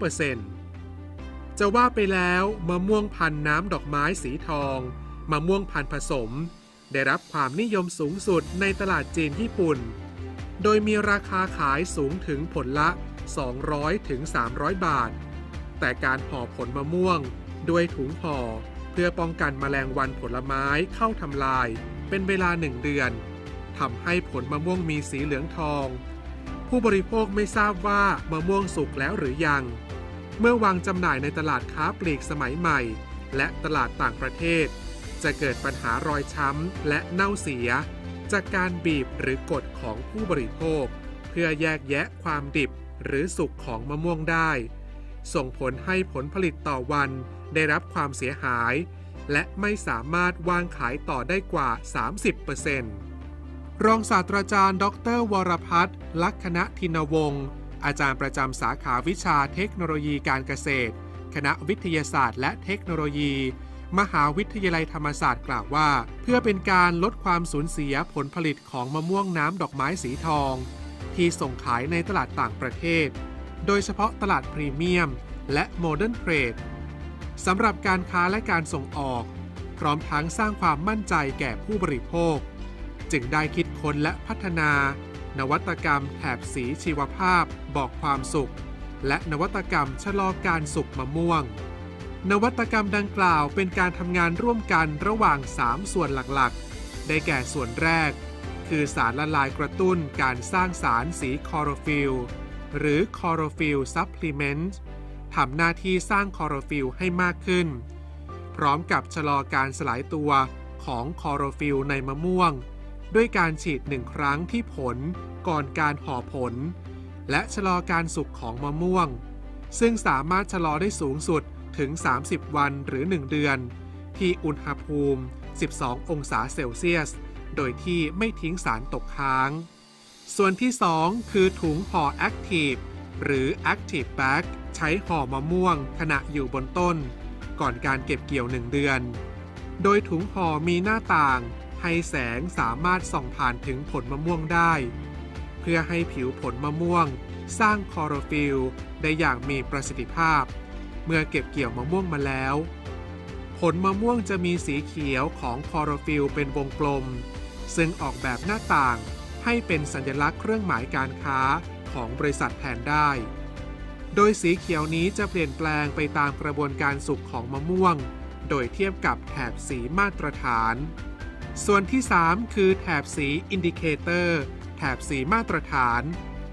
100% จะว่าไปแล้วมะม่วงพันธุ์น้ำดอกไม้สีทองมะม่วงพันธุ์ผสมได้รับความนิยมสูงสุดในตลาดจีนญี่ปุ่นโดยมีราคาขายสูงถึงผลละ200 ถึง 300 บาทแต่การห่อผลมะม่วงด้วยถุงห่อเพื่อป้องกันแมลงวันผลไม้เข้าทำลายเป็นเวลา1 เดือนทำให้ผลมะม่วงมีสีเหลืองทองผู้บริโภคไม่ทราบว่ามะม่วงสุกแล้วหรือยังเมื่อวางจำหน่ายในตลาดค้าปลีกสมัยใหม่และตลาดต่างประเทศจะเกิดปัญหารอยช้ำและเน่าเสียจากการบีบหรือกดของผู้บริโภคเพื่อแยกแยะความดิบหรือสุกของมะม่วงได้ส่งผลให้ผลผลิตต่อวันได้รับความเสียหายและไม่สามารถวางขายต่อได้กว่า 30% รองศาสตราจารย์ดร.วรพัฒน์ ลักษณทินวงศ์อาจารย์ประจำสาขาวิชาเทคโนโลยีการเกษตรคณะวิทยาศาสตร์และเทคโนโลยีมหาวิทยาลัยธรรมศาสตร์กล่าวว่าเพื่อเป็นการลดความสูญเสียผลผลิตของมะม่วงน้ำดอกไม้สีทองที่ส่งขายในตลาดต่างประเทศโดยเฉพาะตลาดพรีเมียมและโมเดิร์นเทรดสำหรับการค้าและการส่งออกพร้อมทั้งสร้างความมั่นใจแก่ผู้บริโภคจึงได้คิดค้นและพัฒนานวัตกรรมแถบสีชีวภาพบอกความสุขและนวัตกรรมชะลอการสุกมะม่วงนวัตกรรมดังกล่าวเป็นการทำงานร่วมกันระหว่าง3 ส่วนหลักๆได้แก่ส่วนแรกคือสารละลายกระตุ้นการสร้างสารสีคลอโรฟิลหรือคลอโรฟิลซัพพลีเมนต์ทำหน้าที่สร้างคลอโรฟิลให้มากขึ้นพร้อมกับชะลอการสลายตัวของคลอโรฟิลในมะม่วงด้วยการฉีด1 ครั้งที่ผลก่อนการห่อผลและชะลอการสุกของมะม่วงซึ่งสามารถชะลอได้สูงสุดถึง30 วันหรือ1 เดือนที่อุณหภูมิ12 องศาเซลเซียสโดยที่ไม่ทิ้งสารตกค้างส่วนที่2คือถุงห่อแอคทีฟหรือ Active Bag ใช้ห่อมะม่วงขณะอยู่บนต้นก่อนการเก็บเกี่ยว1 เดือนโดยถุงห่อมีหน้าต่างให้แสงสามารถส่องผ่านถึงผลมะม่วงได้เพื่อให้ผิวผลมะม่วงสร้างคลอโรฟิลได้อย่างมีประสิทธิภาพเมื่อเก็บเกี่ยวมะม่วงมาแล้วผลมะม่วงจะมีสีเขียวของคลอโรฟิลเป็นวงกลมซึ่งออกแบบหน้าต่างให้เป็นสัญลักษณ์เครื่องหมายการค้าของบริษัทแทนได้โดยสีเขียวนี้จะเปลี่ยนแปลงไปตามกระบวนการสุกของมะม่วงโดยเทียบกับแถบสีมาตรฐานส่วนที่3คือแถบสีอินดิเคเตอร์แถบสีมาตรฐาน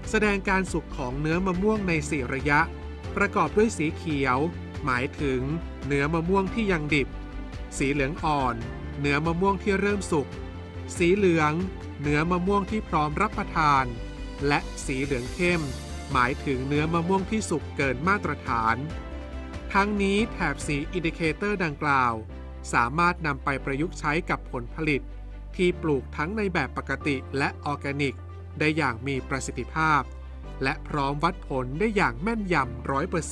แสดงการสุกของเนื้อมะม่วงใน4ระยะประกอบด้วยสีเขียวหมายถึงเนื้อมะม่วงที่ยังดิบสีเหลืองอ่อนเนื้อมะม่วงที่เริ่มสุกสีเหลืองเนื้อมะม่วงที่พร้อมรับประทานและสีเหลืองเข้มหมายถึงเนื้อมะม่วงที่สุกเกินมาตรฐานทั้งนี้แถบสีอินดิเคเตอร์ดังกล่าวสามารถนำไปประยุกต์ใช้กับผลผลิตที่ปลูกทั้งในแบบปกติและออร์แกนิกได้อย่างมีประสิทธิภาพและพร้อมวัดผลได้อย่างแม่นยำ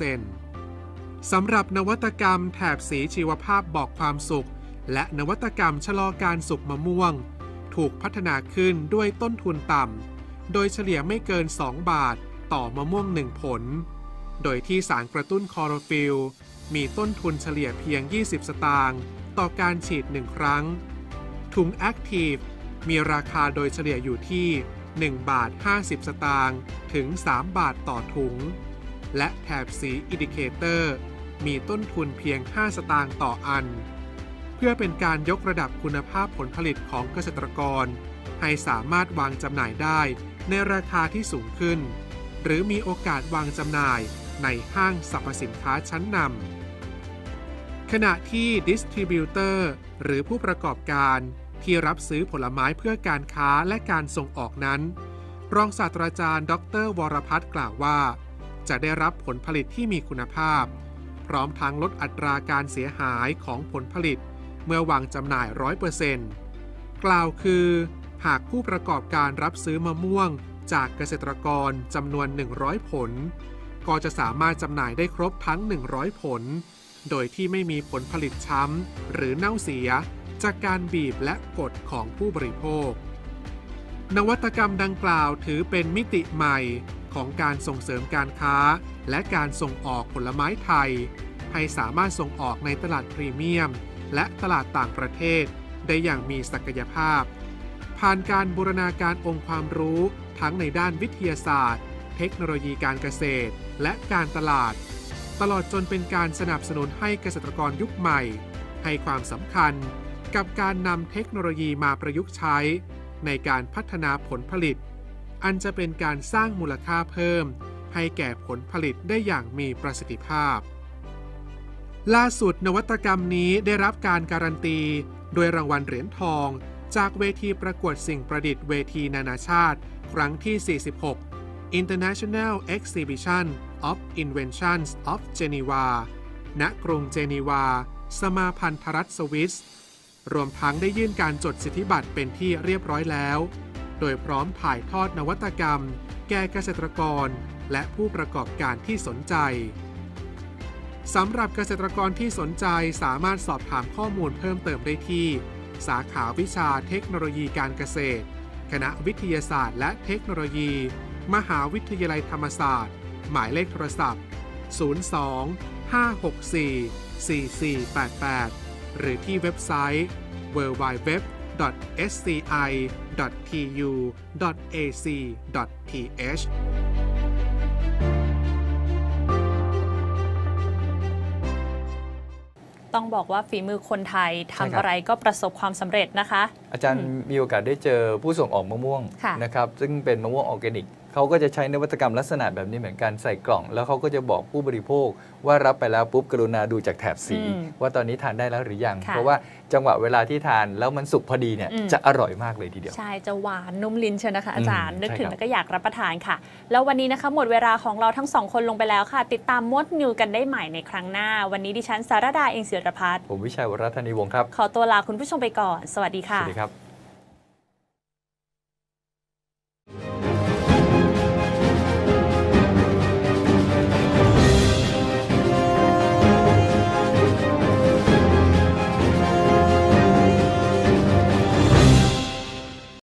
100% สำหรับนวัตกรรมแถบสีชีวภาพบอกความสุขและนวัตกรรมชะลอการสุกมะม่วงถูกพัฒนาขึ้นด้วยต้นทุนต่ำโดยเฉลี่ยไม่เกิน2 บาทต่อมะม่วง1ผลโดยที่สารกระตุ้นคลอโรฟิลล์มีต้นทุนเฉลี่ยเพียง20 สตางค์ต่อการฉีด1ครั้งถุงแอคทีฟมีราคาโดยเฉลี่ยอยู่ที่1 บาท 50 สตางค์ถึง3 บาทต่อถุงและแถบสีอินดิเคเตอร์มีต้นทุนเพียง5 สตางค์ต่ออันเพื่อเป็นการยกระดับคุณภาพผลผลิตของเกษตรกรให้สามารถวางจำหน่ายได้ในราคาที่สูงขึ้นหรือมีโอกาสวางจำหน่ายในห้างสรรพสินค้าชั้นนำขณะที่ดิสทริบิวเตอร์หรือผู้ประกอบการที่รับซื้อผลไม้เพื่อการค้าและการส่งออกนั้นรองศาสตราจารย์ดร.วรพัฒน์กล่าวว่าจะได้รับผลผลิตที่มีคุณภาพพร้อมทั้งลดอัตราการเสียหายของผลผลิตเมื่อวางจำหน่าย 100% กล่าวคือหากผู้ประกอบการรับซื้อมะม่วงจากเกษตรกรจำนวน100ผลก็จะสามารถจำหน่ายได้ครบทั้ง100ผลโดยที่ไม่มีผลผลิตช้ำหรือเน่าเสียจากการบีบและกดของผู้บริโภคนวัตกรรมดังกล่าวถือเป็นมิติใหม่ของการส่งเสริมการค้าและการส่งออกผลไม้ไทยให้สามารถส่งออกในตลาดพรีเมียมและตลาดต่างประเทศได้อย่างมีศักยภาพผ่านการบูรณาการองค์ความรู้ทั้งในด้านวิทยาศาสตร์เทคโนโลยีการเกษตรและการตลาดตลอดจนเป็นการสนับสนุนให้เกษตรกรยุคใหม่ให้ความสำคัญกับการนำเทคโนโลยีมาประยุกต์ใช้ในการพัฒนาผลผลิตอันจะเป็นการสร้างมูลค่าเพิ่มให้แก่ผลผลิตได้อย่างมีประสิทธิภาพล่าสุดนวัตกรรมนี้ได้รับการการันตีโดยรางวัลเหรียญทองจากเวทีประกวดสิ่งประดิษฐ์เวทีนานาชาติครั้งที่46 International Exhibition of Inventions of Geneva ณ กรุงเจนีวาสมาพันธรัฐสวิสรวมทั้งได้ยื่นการจดสิทธิบัตรเป็นที่เรียบร้อยแล้วโดยพร้อมถ่ายทอดนวัตกรรมแก่เกษตรกรและผู้ประกอบการที่สนใจสำหรับเกษตรกรที่สนใจสามารถสอบถามข้อมูลเพิ่มเติมได้ที่สาขาวิชาเทคโนโลยีการเกษตรคณะวิทยาศาสตร์และเทคโนโลยีมหาวิทยาลัยธรรมศาสตร์หมายเลขโทรศัพท์02-564-4488หรือที่เว็บไซต์ www.sci.tu.ac.th ต้องบอกว่าฝีมือคนไทยทำอะไรก็ประสบความสำเร็จนะคะอาจารย์มีโอกาสได้เจอผู้ส่งออกมะม่วงนะครับซึ่งเป็นมะม่วงออร์แกนิกเขาก็จะใช้นวัตกรรมลักษณะแบบนี้เหมือนกันใส่กล่องแล้วเขาก็จะบอกผู้บริโภคว่ารับไปแล้วปุ๊บกรุณาดูจากแถบสีว่าตอนนี้ทานได้แล้วหรือยังเพราะว่าจังหวะเวลาที่ทานแล้วมันสุกพอดีเนี่ยจะอร่อยมากเลยทีเดียวใช่จะหวานนุ่มลิ้นเชียวนะคะอาจารย์นึกถึงแล้วก็อยากรับประทานค่ะแล้ววันนี้นะคะหมดเวลาของเราทั้งสองคนลงไปแล้วค่ะติดตามมดนิวกันได้ใหม่ในครั้งหน้าวันนี้ดิฉันสารดาเองศิรพัฒน์ผมวิชัยวรัตนีวงศ์ครับขอตัวลาคุณผู้ชมไปก่อนสวัสดีค่ะสวัสดีครับ